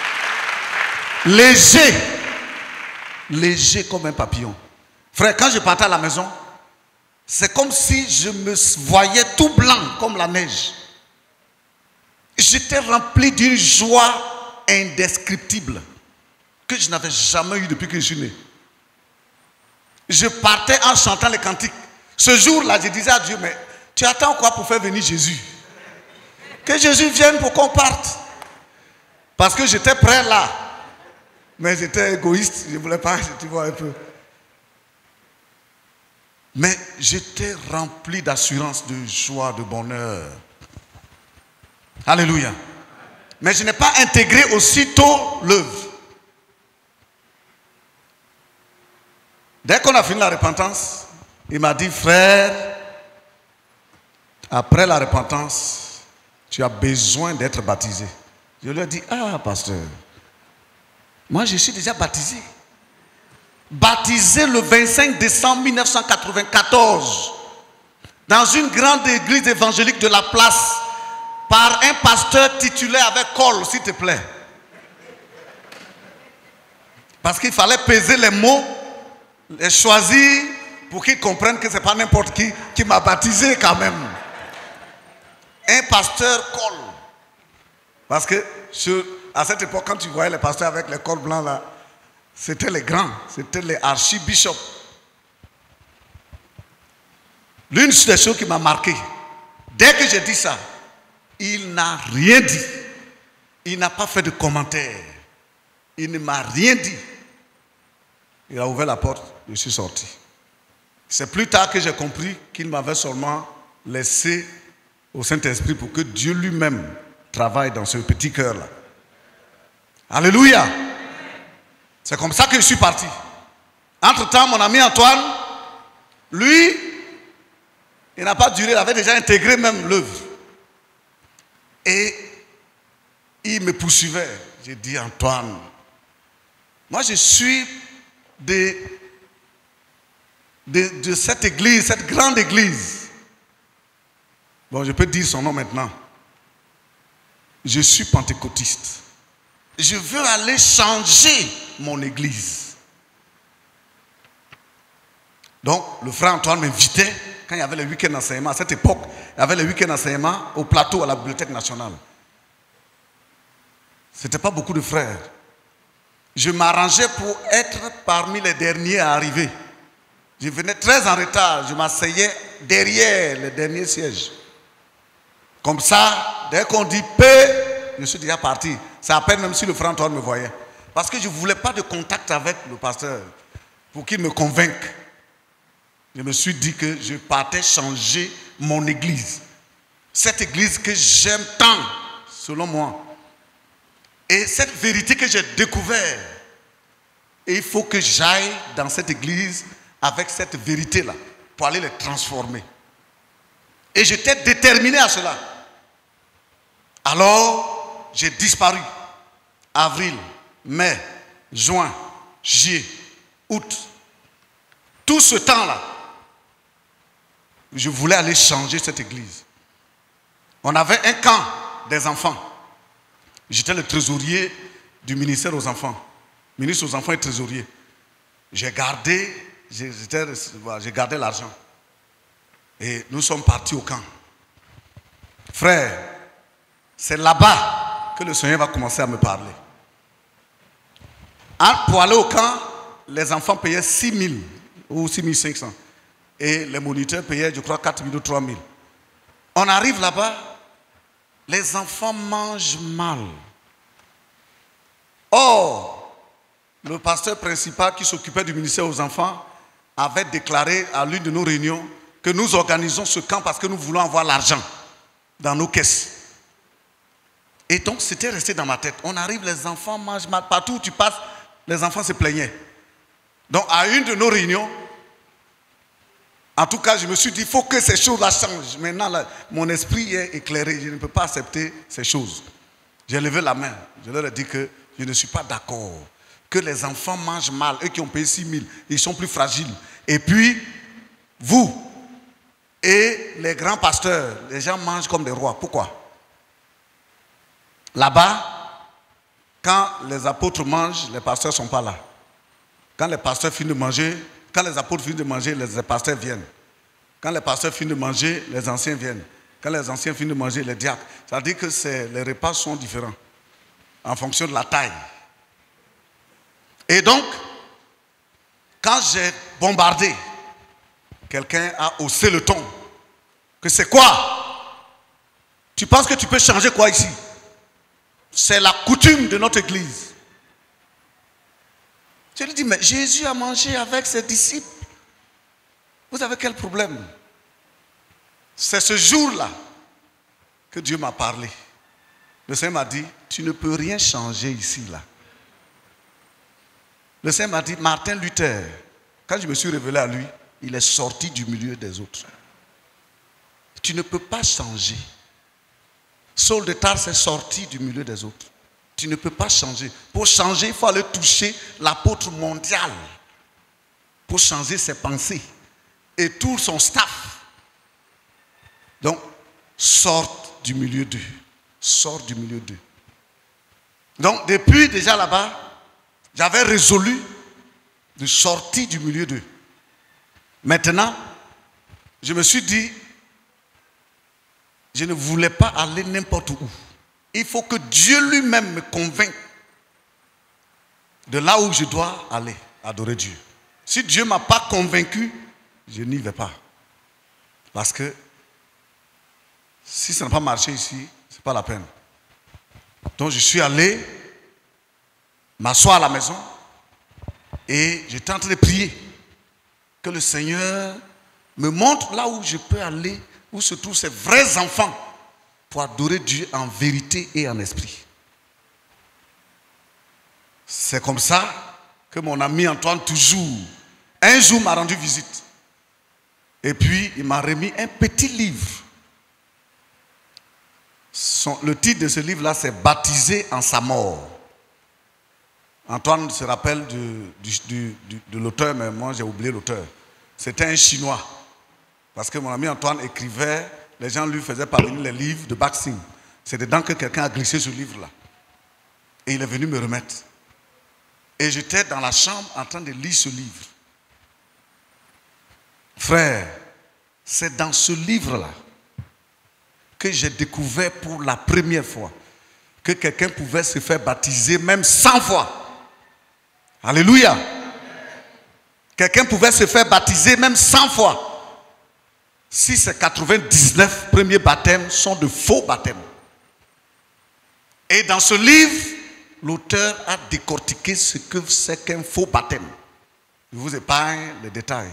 Léger. Léger comme un papillon. Frère, quand je partais à la maison, c'est comme si je me voyais tout blanc comme la neige. J'étais rempli d'une joie indescriptible que je n'avais jamais eue depuis que je suis né. Je partais en chantant les cantiques. Ce jour-là, je disais à Dieu, mais tu attends quoi pour faire venir Jésus? Que Jésus vienne pour qu'on parte. Parce que j'étais prêt là. Mais j'étais égoïste, je ne voulais pas, tu vois un peu. Mais j'étais rempli d'assurance, de joie, de bonheur. Alléluia. Mais je n'ai pas intégré aussitôt l'œuvre. Dès qu'on a fini la repentance, il m'a dit, frère, après la repentance, tu as besoin d'être baptisé. Je lui ai dit, ah, pasteur, moi je suis déjà baptisé. Baptisé le 25 décembre 1994 dans une grande église évangélique de la place par un pasteur titulaire avec col, s'il te plaît. Parce qu'il fallait peser les mots, les choisir pour qu'ils comprennent que ce n'est pas n'importe qui m'a baptisé quand même. Un pasteur col. Parce que à cette époque, quand tu voyais les pasteurs avec les cols blancs là, c'était les grands, c'était les archibishops. L'une des choses qui m'a marqué, dès que j'ai dit ça, il n'a rien dit. Il n'a pas fait de commentaire. Il ne m'a rien dit. Il a ouvert la porte, je suis sorti. C'est plus tard que j'ai compris qu'il m'avait seulement laissé au Saint-Esprit pour que Dieu lui-même travaille dans ce petit cœur-là. Alléluia! C'est comme ça que je suis parti. Entre-temps, mon ami Antoine, lui, il n'a pas duré, il avait déjà intégré même l'œuvre. Et il me poursuivait. J'ai dit, Antoine, moi je suis de cette église, cette grande église. Bon, je peux dire son nom maintenant. Je suis pentecôtiste. Je veux aller changer mon église. Donc, le frère Antoine m'invitait, quand il y avait le week-end d'enseignement, à cette époque, il y avait le week-end d'enseignement au plateau à la Bibliothèque nationale. Ce n'était pas beaucoup de frères. Je m'arrangeais pour être parmi les derniers à arriver. Je venais très en retard, je m'asseyais derrière les derniers sièges. Comme ça, dès qu'on dit paix, je suis déjà parti. C'est à peine même si le frère Antoine me voyait. Parce que je ne voulais pas de contact avec le pasteur pour qu'il me convainque. Je me suis dit que je partais changer mon église. Cette église que j'aime tant, selon moi. Et cette vérité que j'ai découverte, et il faut que j'aille dans cette église avec cette vérité-là pour aller les transformer. Et j'étais déterminé à cela. Alors, j'ai disparu. Avril, mai, juin, juillet, août. Tout ce temps-là, je voulais aller changer cette église. On avait un camp des enfants. J'étais le trésorier du ministère aux enfants. Ministre aux enfants et trésorier. J'ai gardé l'argent. Et nous sommes partis au camp. Frère, c'est là-bas que le Seigneur va commencer à me parler. Pour aller au camp, les enfants payaient 6 000 ou 6 500. Et les moniteurs payaient, je crois, 4 000 ou 3 000. On arrive là-bas, les enfants mangent mal. Or, le pasteur principal qui s'occupait du ministère aux enfants avait déclaré à l'une de nos réunions que nous organisons ce camp parce que nous voulons avoir l'argent dans nos caisses. Et donc, c'était resté dans ma tête. On arrive, les enfants mangent mal. Partout où tu passes, les enfants se plaignaient. Donc, à une de nos réunions, en tout cas, je me suis dit, il faut que ces choses-là changent. Maintenant, là, mon esprit est éclairé. Je ne peux pas accepter ces choses. J'ai levé la main. Je leur ai dit que je ne suis pas d'accord. Que les enfants mangent mal. Eux qui ont payé 6 000, ils sont plus fragiles. Et puis, vous et les grands pasteurs, les gens mangent comme des rois. Pourquoi? Là-bas, quand les apôtres mangent, les pasteurs ne sont pas là. Quand les pasteurs finissent de manger, quand les apôtres finissent de manger, les pasteurs viennent. Quand les pasteurs finissent de manger, les anciens viennent. Quand les anciens finissent de manger, les diacres. Ça veut dire que les repas sont différents en fonction de la taille. Et donc, quand j'ai bombardé, quelqu'un a haussé le ton. Que c'est quoi? Tu penses que tu peux changer quoi ici? C'est la coutume de notre église. Je lui dis, mais Jésus a mangé avec ses disciples. Vous avez quel problème? C'est ce jour-là que Dieu m'a parlé. Le Seigneur m'a dit, tu ne peux rien changer ici, là. Le Seigneur m'a dit, Martin Luther, quand je me suis révélé à lui, il est sorti du milieu des autres. Tu ne peux pas changer. Saul de Tarse est sorti du milieu des autres. Tu ne peux pas changer. Pour changer, il faut aller toucher l'apôtre mondial. Pour changer ses pensées. Et tout son staff. Donc, sort du milieu d'eux. Sort du milieu d'eux. Donc, depuis déjà là-bas, j'avais résolu de sortir du milieu d'eux. Maintenant, je me suis dit, je ne voulais pas aller n'importe où. Il faut que Dieu lui-même me convainque de là où je dois aller adorer Dieu. Si Dieu ne m'a pas convaincu, je n'y vais pas. Parce que si ça n'a pas marché ici, ce n'est pas la peine. Donc je suis allé m'asseoir à la maison Et j'étais en train de prier que le Seigneur me montre là où je peux aller, où se trouvent ces vrais enfants pour adorer Dieu en vérité et en esprit. C'est comme ça que mon ami Antoine, toujours, un jour m'a rendu visite. Et puis, il m'a remis un petit livre. Le titre de ce livre-là, c'est « Baptisé en sa mort ». Antoine se rappelle de l'auteur, mais moi j'ai oublié l'auteur. C'était un Chinois. Parce que mon ami Antoine écrivait, les gens lui faisaient parvenir les livres de Baxing. C'est dedans que quelqu'un a glissé ce livre-là. Et il est venu me remettre. Et j'étais dans la chambre en train de lire ce livre. Frère, c'est dans ce livre-là que j'ai découvert pour la première fois que quelqu'un pouvait se faire baptiser même 100 fois. Alléluia. Quelqu'un pouvait se faire baptiser même 100 fois. Si ces 99 premiers baptêmes sont de faux baptêmes. Et dans ce livre, l'auteur a décortiqué ce que c'est qu'un faux baptême. Je vous épargne les détails.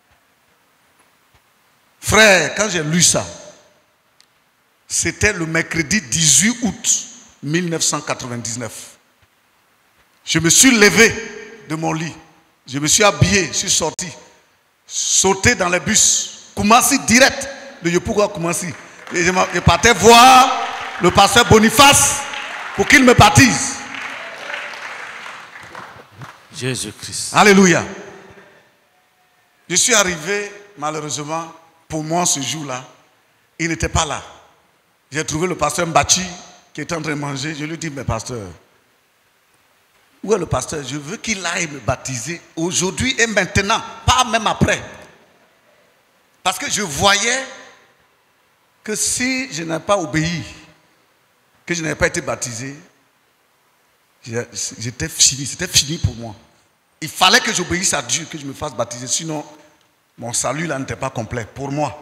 Frère, quand j'ai lu ça, c'était le mercredi 18 août 1999. Je me suis levé de mon lit. Je me suis habillé, je suis sorti. Sauté dans les bus. Koumassi direct de Yopougon à Koumassi. Et je partais voir le pasteur Boniface pour qu'il me baptise. Jésus-Christ. Alléluia. Je suis arrivé, malheureusement, pour moi ce jour-là, il n'était pas là. J'ai trouvé le pasteur Mbachi qui était en train de manger. Je lui ai dit, mais pasteur, où est le pasteur? Je veux qu'il aille me baptiser aujourd'hui et maintenant, pas même après. Parce que je voyais que si je n'avais pas obéi, que je n'avais pas été baptisé, j'étais fini, c'était fini pour moi. Il fallait que j'obéisse à Dieu, que je me fasse baptiser, sinon mon salut là n'était pas complet pour moi.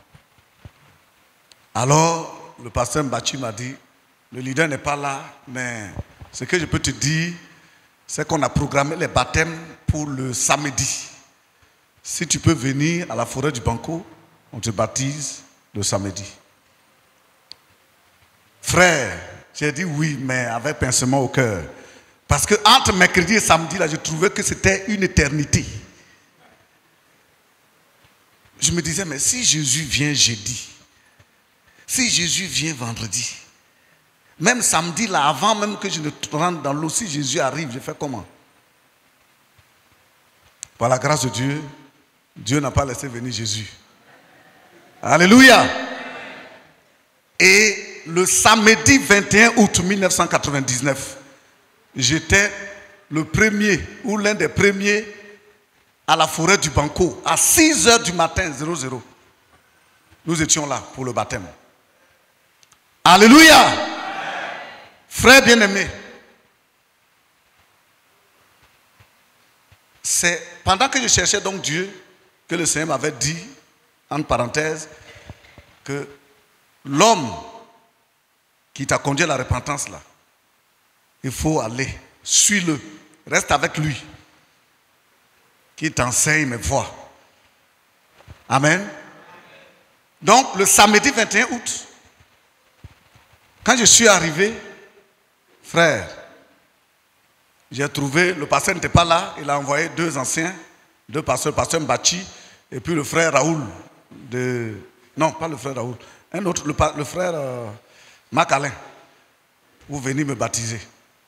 Alors, le pasteur Mbachi m'a dit, le leader n'est pas là, mais ce que je peux te dire, c'est qu'on a programmé les baptêmes pour le samedi. Si tu peux venir à la forêt du Banco, on te baptise le samedi. Frère, j'ai dit oui, mais avec pincement au cœur. Parce que entre mercredi et samedi, là, je trouvais que c'était une éternité. Je me disais, mais si Jésus vient jeudi, si Jésus vient vendredi, même samedi, là, avant même que je ne rentre dans l'eau, si Jésus arrive, je fais comment? Par la grâce de Dieu, Dieu n'a pas laissé venir Jésus. Alléluia. Et le samedi 21 août 1999, j'étais le premier ou l'un des premiers à la forêt du Banco à 6h du matin, 00. Nous étions là pour le baptême. Alléluia. Frère bien-aimé, c'est pendant que je cherchais donc Dieu que le Seigneur m'avait dit, entre parenthèses, que l'homme qui t'a conduit à la repentance là, il faut aller, suis-le, reste avec lui, qu'il t'enseigne mes voies. Amen. Donc le samedi 21 août, quand je suis arrivé, frère, j'ai trouvé, le pasteur n'était pas là, il a envoyé deux anciens, deux pasteurs, le pasteur Mbachi et puis le frère Raoul, non pas le frère Raoul, un autre, le frère Macalin, pour venir me baptiser.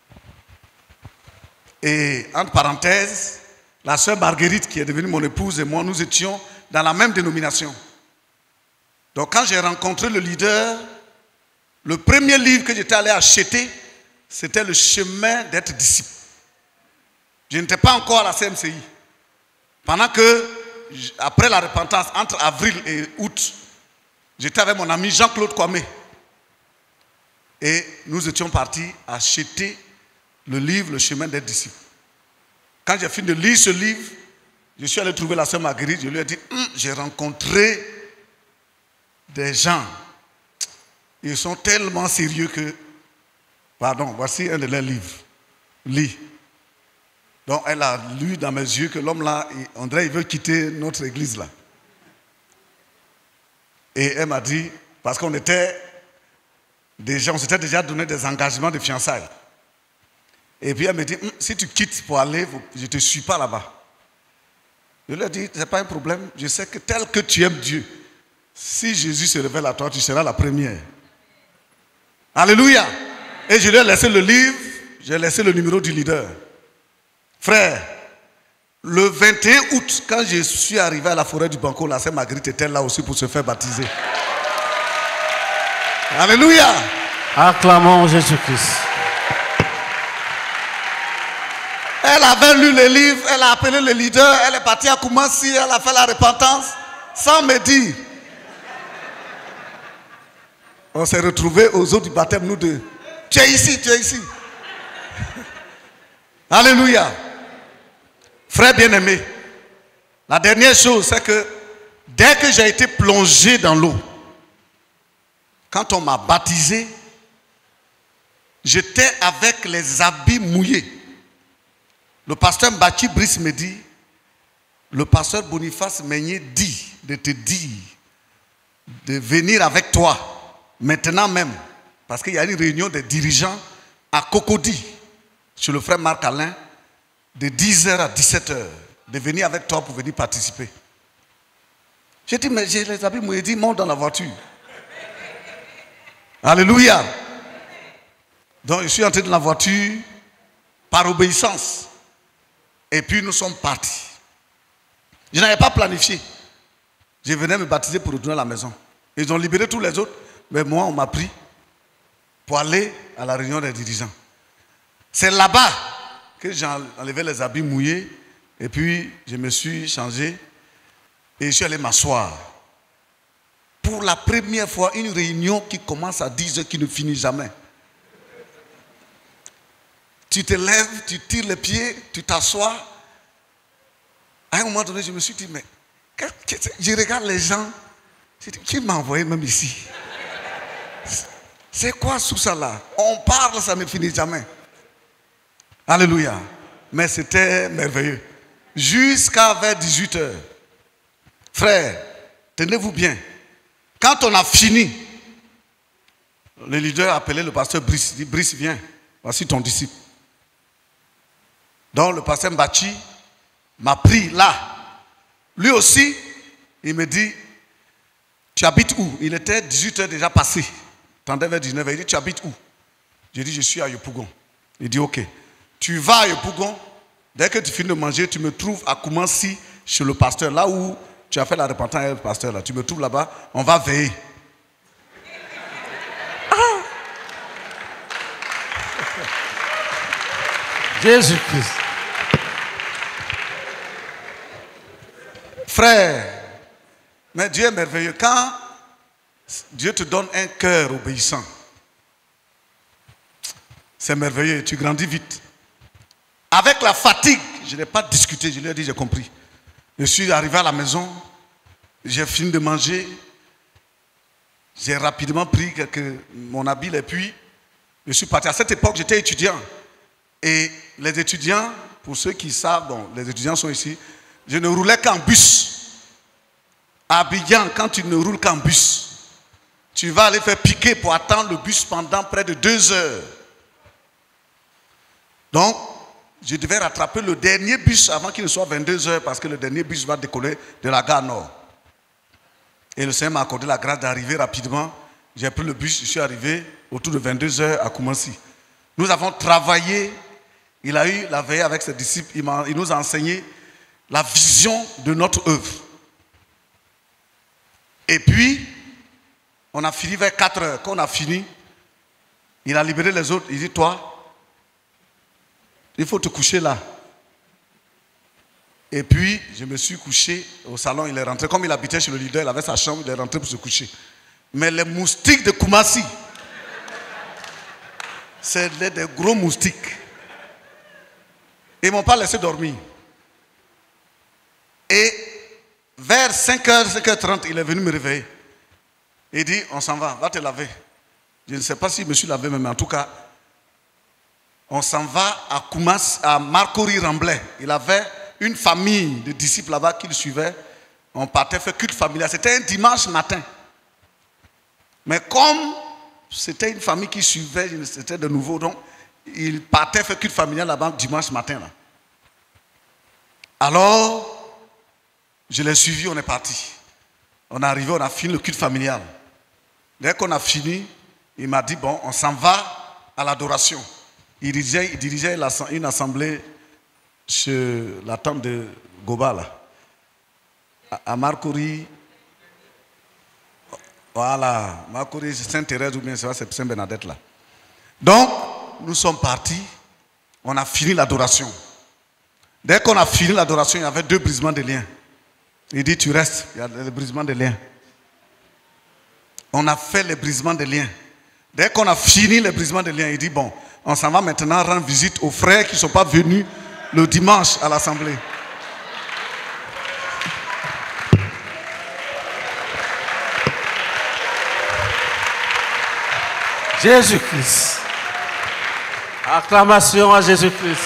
Et entre parenthèses, la sœur Marguerite qui est devenue mon épouse et moi, nous étions dans la même dénomination. Donc quand j'ai rencontré le leader, le premier livre que j'étais allé acheter, c'était le chemin d'être disciple. Je n'étais pas encore à la CMCI. Pendant que, après la repentance, entre avril et août, j'étais avec mon ami Jean-Claude Kwame. Et nous étions partis acheter le livre, le chemin d'être disciple. Quand j'ai fini de lire ce livre, je suis allé trouver la sœur Marguerite, je lui ai dit, j'ai rencontré des gens, ils sont tellement sérieux que, pardon, voici un de leurs livres, lis. Donc elle a lu dans mes yeux que l'homme là, on dirait qu'il veut quitter notre église là. Et elle m'a dit, parce qu'on s'était déjà donné des engagements de fiançailles. Et puis elle me dit, si tu quittes pour aller, je ne te suis pas là-bas. Je lui ai dit, ce n'est pas un problème. Je sais que tel que tu aimes Dieu, si Jésus se révèle à toi, tu seras la première. Alléluia. Et je lui ai laissé le livre, j'ai laissé le numéro du leader. Frère, le 21 août, quand je suis arrivé à la forêt du Banco, la sœur Marguerite était là aussi pour se faire baptiser. Alléluia. Acclamons Jésus-Christ. Elle avait lu le livre, elle a appelé le leader, elle est partie à Koumassi, elle a fait la repentance, sans me dire. On s'est retrouvés aux eaux du baptême, nous deux. Tu es ici, tu es ici. Alléluia. Frère bien-aimé, la dernière chose, c'est que dès que j'ai été plongé dans l'eau, quand on m'a baptisé, j'étais avec les habits mouillés. Le pasteur Mbaki Brice me dit, le pasteur Boniface Meigné dit de te dire de venir avec toi, maintenant même, parce qu'il y a une réunion des dirigeants à Cocody, chez le frère Marc Alain, de 10h à 17h, de venir avec toi pour venir participer. J'ai dit, mais j'ai les habits mouillés, dit, monte dans la voiture. Alléluia. Donc je suis entré dans la voiture par obéissance. Et puis nous sommes partis. Je n'avais pas planifié. Je venais me baptiser pour retourner à la maison. Ils ont libéré tous les autres. Mais moi, on m'a pris pour aller à la réunion des dirigeants. C'est là-bas que j'ai enlevé les habits mouillés. Et puis, je me suis changé. Et je suis allé m'asseoir. Pour la première fois, une réunion qui commence à 10h, qui ne finit jamais. Tu te lèves, tu tires les pieds, tu t'assois. À un moment donné, je me suis dit, mais je regarde les gens. Je dis, qui m'a envoyé même ici? C'est quoi tout ça là? On parle, ça ne finit jamais. Alléluia. Mais c'était merveilleux. Jusqu'à vers 18h. Frère, tenez-vous bien. Quand on a fini, le leader a appelé le pasteur Brice. Il dit, Brice, viens, voici ton disciple. Donc le pasteur Mbachi m'a pris là. Lui aussi, il me dit, tu habites où? Il était 18h déjà passé. Tendait vers 19h. Il dit, tu habites où? J'ai dit, je suis à Yopougon. Il dit, ok. Tu vas à Yopougon. Dès que tu finis de manger, tu me trouves à Koumassi chez le pasteur. Là où tu as fait la repentance avec le pasteur. Là. Tu me trouves là-bas. On va veiller. Jésus-Christ. Frère, mais Dieu est merveilleux. Quand Dieu te donne un cœur obéissant, c'est merveilleux, tu grandis vite. Avec la fatigue, je n'ai pas discuté, je lui ai dit, j'ai compris. Je suis arrivé à la maison, j'ai fini de manger, j'ai rapidement pris mon habit et puis je suis parti. À cette époque, j'étais étudiant. Et les étudiants, pour ceux qui savent, bon, les étudiants sont ici, je ne roulais qu'en bus. À Abidjan, quand tu ne roules qu'en bus, tu vas aller faire piquer pour attendre le bus pendant près de 2 heures. Donc, je devais rattraper le dernier bus avant qu'il ne soit 22 heures parce que le dernier bus va décoller de la gare Nord. Et le Seigneur m'a accordé la grâce d'arriver rapidement. J'ai pris le bus, je suis arrivé autour de 22 heures à Koumassi. Nous avons travaillé. Il a eu la veille avec ses disciples. Il nous a enseigné la vision de notre œuvre. Et puis, on a fini vers 4 heures. Quand on a fini, il a libéré les autres. Il dit, toi, il faut te coucher là. Et puis, je me suis couché au salon. Il est rentré. Comme il habitait chez le leader, il avait sa chambre. Il est rentré pour se coucher. Mais les moustiques de Koumassi, c'est des gros moustiques. Ils ne m'ont pas laissé dormir. Et vers 5h, 5h30, il est venu me réveiller. Il dit, on s'en va te laver. Je ne sais pas si je me suis lavé, mais en tout cas, On s'en va à Koumas, à Marcory Ramblay. Il avait une famille de disciples là-bas qui le suivaient. On partait faire culte familial. C'était un dimanche matin. Mais comme c'était une famille qui suivait, c'était de nouveau, donc il partait faire culte familial là-bas dimanche matin. Là. Alors, je l'ai suivi, on est parti. On est arrivé, on a fini le culte familial. Dès qu'on a fini, il m'a dit, bon, on s'en va à l'adoration. Il dirigeait une assemblée chez la tente de Goba, là. À Marcory. Voilà, Marcory, Sainte-Thérèse ou bien c'est Saint-Bernadette, là. Donc, nous sommes partis. On a fini l'adoration. Dès qu'on a fini l'adoration, il y avait 2 brisements de liens. Il dit, tu restes, il y a le brisement de liens. On a fait les brisements de liens. Dès qu'on a fini les brisements de liens, il dit, bon, on s'en va maintenant rendre visite aux frères qui ne sont pas venus le dimanche à l'assemblée. Jésus-Christ. Acclamation à Jésus-Christ.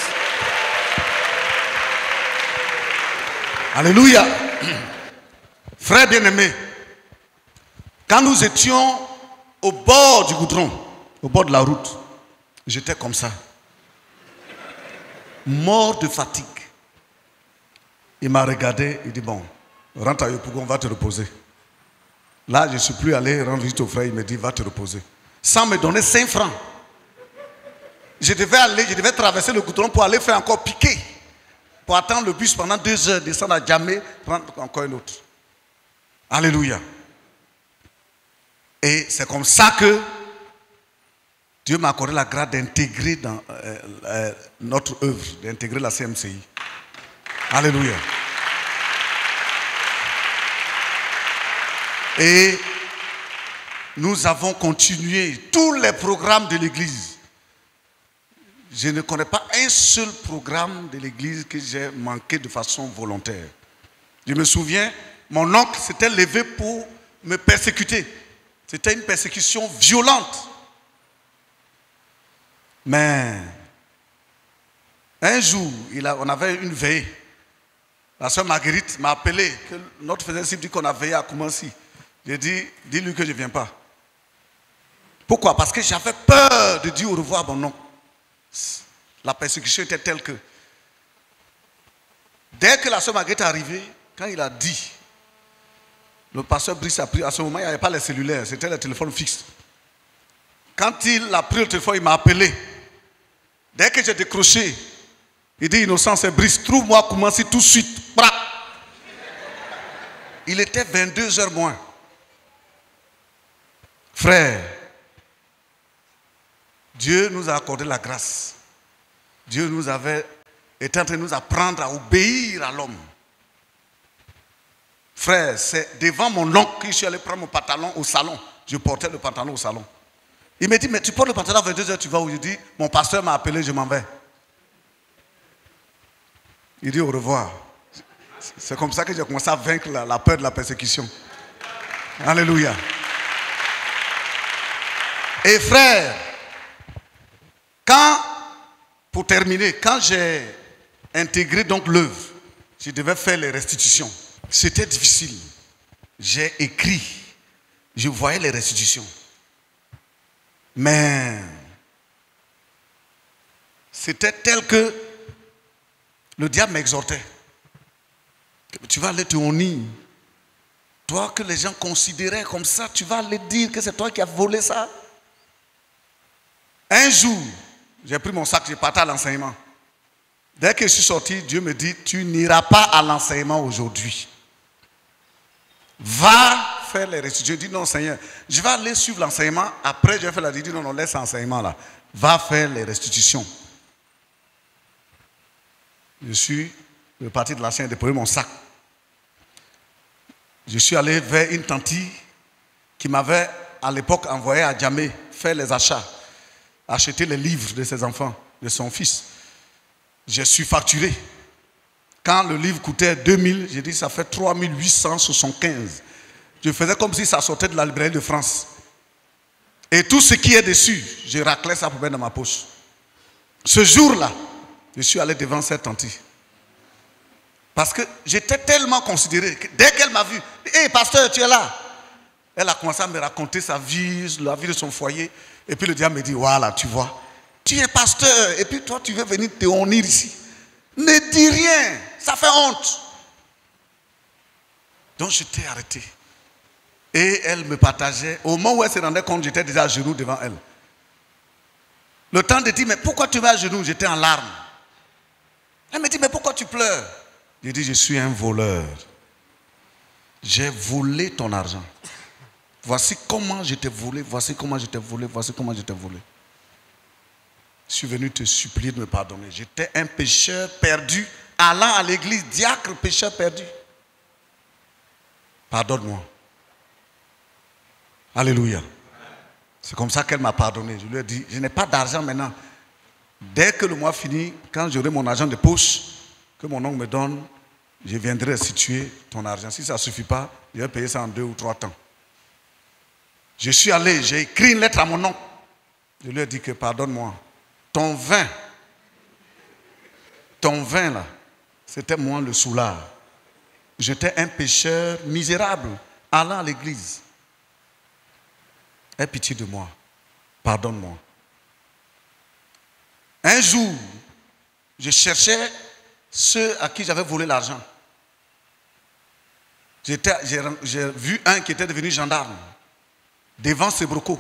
Alléluia. Frères bien-aimés, quand nous étions au bord du goudron, au bord de la route, j'étais comme ça, mort de fatigue. Il m'a regardé, il dit, bon, rentre à Yopougon, on va te reposer. Là, je ne suis plus allé rendre visite au frère, il me dit, va te reposer. Sans me donner 5 francs. Je devais traverser le goudron pour aller faire encore piquer. Pour attendre le bus pendant 2 heures, descendre à Djamé, prendre encore une autre. Alléluia. Et c'est comme ça que Dieu m'a accordé la grâce d'intégrer dans notre œuvre, d'intégrer la CMCI. Alléluia. Et nous avons continué tous les programmes de l'église. Je ne connais pas un seul programme de l'église que j'ai manqué de façon volontaire. Je me souviens, mon oncle s'était levé pour me persécuter. C'était une persécution violente. Mais un jour, on avait une veillée. La soeur Marguerite m'a appelé, que notre frère dit qu'on a veillé à Koumansi. J'ai dit, dis-lui que je ne viens pas. Pourquoi? Parce que j'avais peur de dire au revoir à mon oncle. La persécution était telle que, dès que la soeur Marguerite est arrivée, quand il a dit, le pasteur Brice a pris, à ce moment il n'y avait pas les cellulaires, c'était le téléphone fixe. Quand il a pris le téléphone, il m'a appelé. Dès que j'ai décroché, il dit, Innocent, c'est Brice, trouve-moi Koumansi tout de suite. Bra. Il était 22h moins. Frère, Dieu nous a accordé la grâce. Dieu était en train de nous apprendre à obéir à l'homme. Frère, c'est devant mon oncle que je suis allé prendre mon pantalon au salon. Je portais le pantalon au salon. Il me dit, mais tu portes le pantalon à 22h, tu vas où? Je dis, mon pasteur m'a appelé, je m'en vais. Il dit au revoir. C'est comme ça que j'ai commencé à vaincre la peur de la persécution. Alléluia. Et frère, pour terminer, quand j'ai intégré donc l'œuvre, je devais faire les restitutions. C'était difficile. J'ai écrit, je voyais les restitutions. Mais c'était tel que le diable m'exhortait. Tu vas aller te honir. Toi que les gens considéraient comme ça, tu vas aller dire que c'est toi qui as volé ça. Un jour, j'ai pris mon sac, j'ai parti à l'enseignement. Dès que je suis sorti, Dieu me dit, tu n'iras pas à l'enseignement aujourd'hui. Va faire les restitutions. Je dis, non Seigneur, je vais aller suivre l'enseignement. Après, je vais faire la dit, non, laisse l'enseignement là. Va faire les restitutions. Je suis reparti de la chaîne, déposer mon sac. Je suis allé vers une tante qui m'avait à l'époque envoyé à Djamé faire les achats. Acheter les livres de ses enfants, de son fils. Je suis facturé. Quand le livre coûtait 2000, j'ai dit ça fait 3875. Je faisais comme si ça sortait de la librairie de France. Et tout ce qui est dessus, je raclais ça pour mettre dans ma poche. Ce jour-là, je suis allé devant cette tante. Parce que j'étais tellement considéré que dès qu'elle m'a vu, hé, pasteur, tu es là. Elle a commencé à me raconter sa vie, la vie de son foyer. Et puis le diable me dit, voilà, tu vois, tu es pasteur. Et puis toi, tu veux venir te honir ici. Ne dis rien, ça fait honte. Donc j'étais arrêté. Et elle me partageait. Au moment où elle se rendait compte, j'étais déjà à genoux devant elle. Le temps de dire, mais pourquoi tu es à genoux? J'étais en larmes. Elle me dit, mais pourquoi tu pleures? J'ai dit, je suis un voleur. J'ai volé ton argent. Voici comment je t'ai volé, voici comment je t'ai volé, voici comment je t'ai volé. Je suis venu te supplier de me pardonner. J'étais un pécheur perdu, allant à l'église, diacre, pécheur perdu. Pardonne-moi. Alléluia. C'est comme ça qu'elle m'a pardonné. Je lui ai dit, je n'ai pas d'argent maintenant. Dès que le mois finit, quand j'aurai mon argent de poche, que mon oncle me donne, je viendrai restituer ton argent. Si ça ne suffit pas, je vais payer ça en 2 ou 3 temps. Je suis allé, j'ai écrit une lettre à mon oncle. Je lui ai dit que pardonne-moi. Ton vin là, c'était moi le soulard. J'étais un pécheur misérable, allant à l'église. Aie pitié de moi. Pardonne-moi. Un jour, je cherchais ceux à qui j'avais volé l'argent. J'ai vu un qui était devenu gendarme devant Sebroko.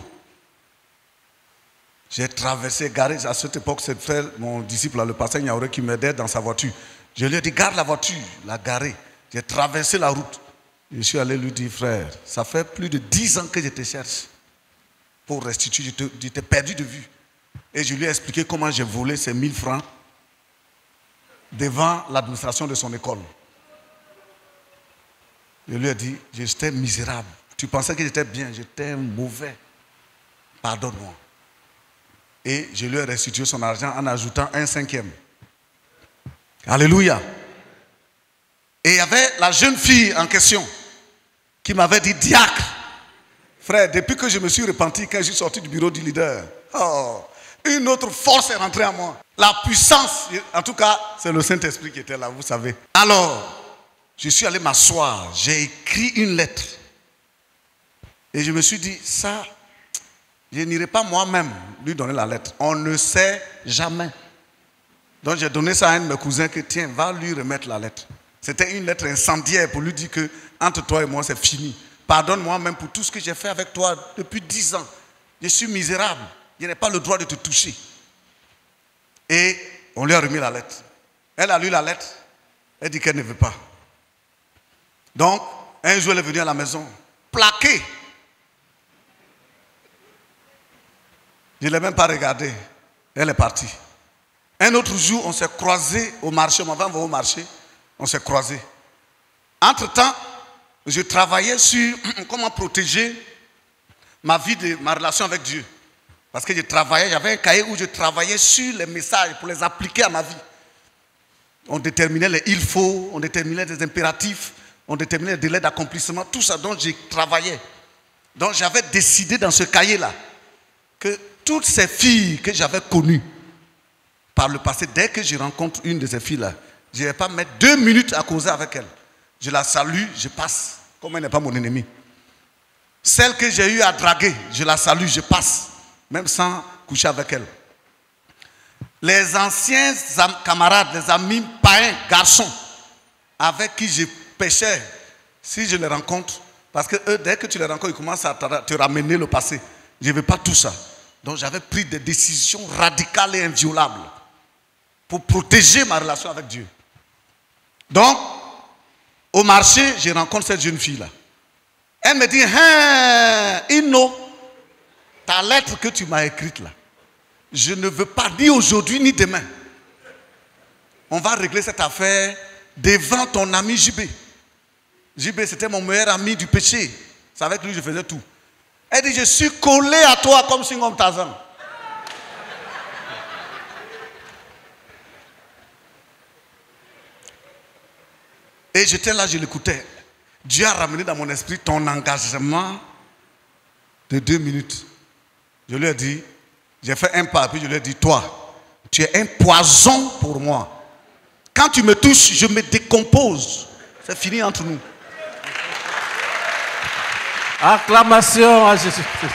J'ai traversé, garé. À cette époque, c'est frère, mon disciple, le pasteur Niaouré, qui m'aidait dans sa voiture. Je lui ai dit, garde la voiture, la garée. J'ai traversé la route. Je suis allé lui dire, frère, ça fait plus de 10 ans que je te cherche pour restituer. Je t'ai perdu de vue. Et je lui ai expliqué comment j'ai volé ces 1000 francs devant l'administration de son école. Je lui ai dit, j'étais misérable. Tu pensais que j'étais bien, j'étais mauvais. Pardonne-moi. Et je lui ai restitué son argent en ajoutant un 5e. Alléluia. Et il y avait la jeune fille en question qui m'avait dit, diacre, frère, depuis que je me suis repenti, quand je suis sorti du bureau du leader, une autre force est rentrée en moi. La puissance, en tout cas, c'est le Saint-Esprit qui était là, vous savez. Alors, je suis allé m'asseoir, j'ai écrit une lettre. Et je me suis dit, ça, je n'irai pas moi-même lui donner la lettre. On ne sait jamais. Donc j'ai donné ça à un de mes cousins que, tiens, va lui remettre la lettre. C'était une lettre incendiaire pour lui dire que, entre toi et moi, c'est fini. Pardonne-moi même pour tout ce que j'ai fait avec toi depuis 10 ans. Je suis misérable. Je n'ai pas le droit de te toucher. Et on lui a remis la lettre. Elle a lu la lettre. Elle dit qu'elle ne veut pas. Donc, un jour, elle est venue à la maison, plaquée. Je ne l'ai même pas regardée. Elle est partie. Un autre jour, on s'est croisés au marché. On m'avait envoyé au marché. On s'est croisés. Entre-temps, je travaillais sur comment protéger ma vie, ma relation avec Dieu. Parce que je travaillais, j'avais un cahier où je travaillais sur les messages pour les appliquer à ma vie. On déterminait les il faut, on déterminait les impératifs, on déterminait les délais d'accomplissement, tout ça dont j'ai travaillé. Donc j'avais décidé dans ce cahier-là que toutes ces filles que j'avais connues par le passé, dès que je rencontre une de ces filles-là, je ne vais pas mettre 2 minutes à causer avec elle. Je la salue, je passe, comme elle n'est pas mon ennemie. Celle que j'ai eu à draguer, je la salue, je passe, même sans coucher avec elle. Les anciens camarades, les amis païens, garçons, avec qui je péchais, si je les rencontre, parce que eux, dès que tu les rencontres, ils commencent à te ramener le passé. Je ne veux pas tout ça. Donc j'avais pris des décisions radicales et inviolables pour protéger ma relation avec Dieu. Donc, au marché, je rencontre cette jeune fille-là. Elle me dit, Inno, ta lettre que tu m'as écrite là, je ne veux pas ni aujourd'hui ni demain. On va régler cette affaire devant ton ami JB. JB, c'était mon meilleur ami du péché. C'est avec lui que je faisais tout. Elle dit, je suis collé à toi comme si on Tarzan. Et j'étais là, je l'écoutais. Dieu a ramené dans mon esprit ton engagement de 2 minutes. Je lui ai dit, j'ai fait un pas, puis je lui ai dit, toi, Tu es un poison pour moi. Quand tu me touches, je me décompose. C'est fini entre nous. Acclamation à Jésus-Christ.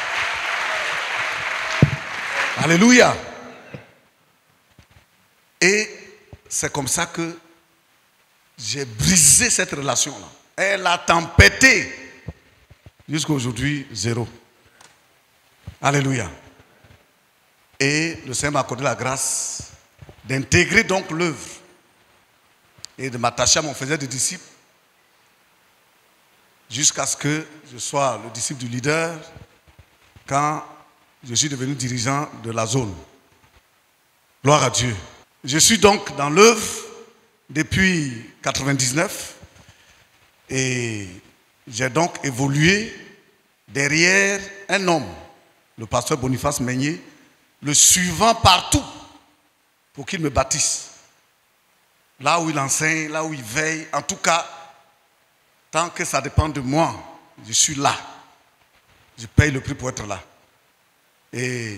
Alléluia. Et c'est comme ça que j'ai brisé cette relation-là. Elle a tempêté. Jusqu'à aujourd'hui, 0. Alléluia. Et le Seigneur m'a accordé la grâce d'intégrer donc l'œuvre et de m'attacher à mon faiseur de disciples jusqu'à ce que je sois le disciple du leader quand je suis devenu dirigeant de la zone. Gloire à Dieu. Je suis donc dans l'œuvre depuis 1999 et j'ai donc évolué derrière un homme, le pasteur Boniface Meignier, le suivant partout pour qu'il me baptise. Là où il enseigne, là où il veille, en tout cas, tant que ça dépend de moi, je suis là. Je paye le prix pour être là. Et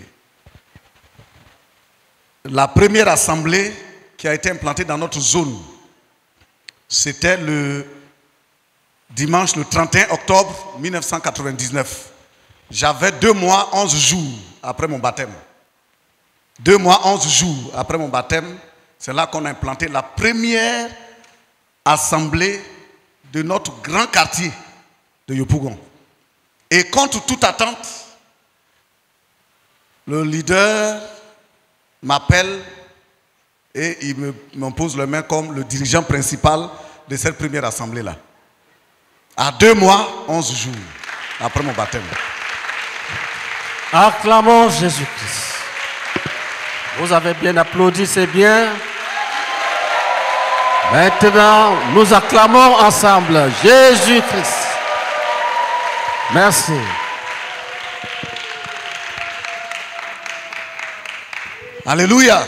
la première assemblée qui a été implantée dans notre zone, c'était le dimanche le 31 octobre 1999. J'avais 2 mois, 11 jours après mon baptême. 2 mois, 11 jours après mon baptême, c'est là qu'on a implanté la première assemblée de notre grand quartier de Yopougon. Et contre toute attente, le leader m'appelle et il m'impose les mains comme le dirigeant principal de cette première assemblée-là. À 2 mois, 11 jours après mon baptême. Acclamons Jésus-Christ. Vous avez bien applaudi, c'est bien. Maintenant, nous acclamons ensemble Jésus-Christ. Merci. Alléluia.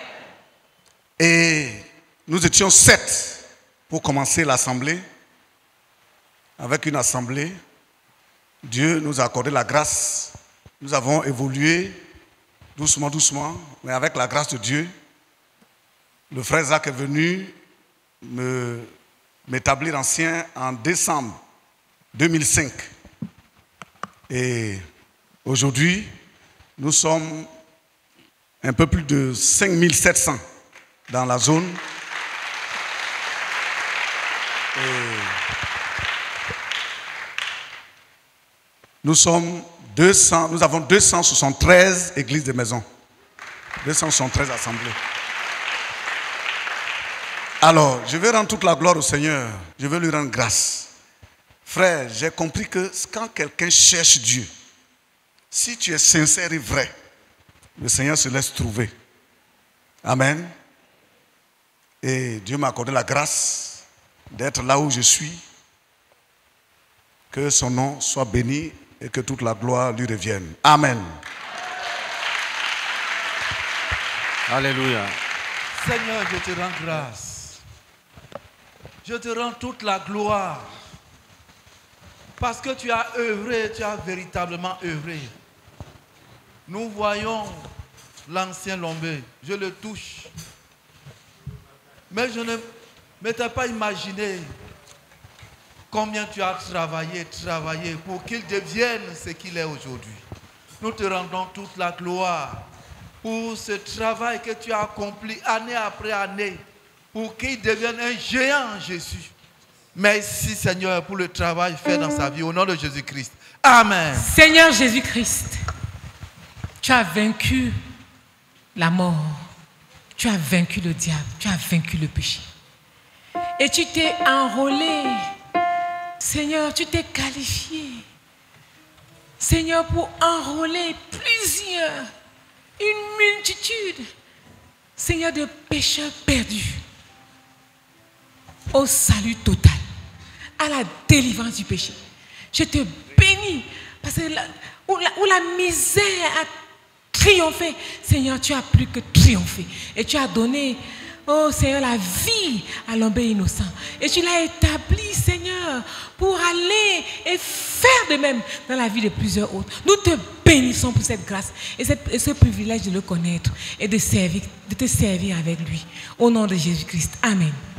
Et nous étions 7 pour commencer l'assemblée. Avec une assemblée, Dieu nous a accordé la grâce. Nous avons évolué doucement, doucement, mais avec la grâce de Dieu. Le frère Zach est venu m'établir ancien en décembre 2005. Et aujourd'hui, nous sommes un peu plus de 5700 dans la zone. Et nous avons 273 églises de maison. 273 assemblées. Alors, je vais rendre toute la gloire au Seigneur. Je veux lui rendre grâce. Frère, j'ai compris que quand quelqu'un cherche Dieu, si tu es sincère et vrai, le Seigneur se laisse trouver. Amen. Et Dieu m'a accordé la grâce d'être là où je suis. Que son nom soit béni et que toute la gloire lui revienne. Amen. Alléluia. Seigneur, je te rends grâce. Je te rends toute la gloire. Parce que tu as œuvré, tu as véritablement œuvré. Nous voyons l'ancien Lombé, je le touche. Mais je ne m'étais pas imaginé combien tu as travaillé pour qu'il devienne ce qu'il est aujourd'hui. Nous te rendons toute la gloire pour ce travail que tu as accompli année après année, pour qu'il devienne un géant, Jésus. Merci Seigneur pour le travail fait dans sa vie, au nom de Jésus-Christ. Amen. Seigneur Jésus-Christ, tu as vaincu la mort, tu as vaincu le diable, tu as vaincu le péché. Et tu t'es enrôlé, Seigneur, tu t'es qualifié, Seigneur, pour enrôler plusieurs, une multitude, Seigneur, de pécheurs perdus au salut total, à la délivrance du péché. Je te bénis parce que où la misère a triomphé, Seigneur, tu as plus que triomphé. Et tu as donné, oh Seigneur, la vie à l'homme innocent. Et tu l'as établi, Seigneur, pour aller et faire de même dans la vie de plusieurs autres. Nous te bénissons pour cette grâce et ce privilège de le connaître et de te servir avec lui. Au nom de Jésus-Christ. Amen.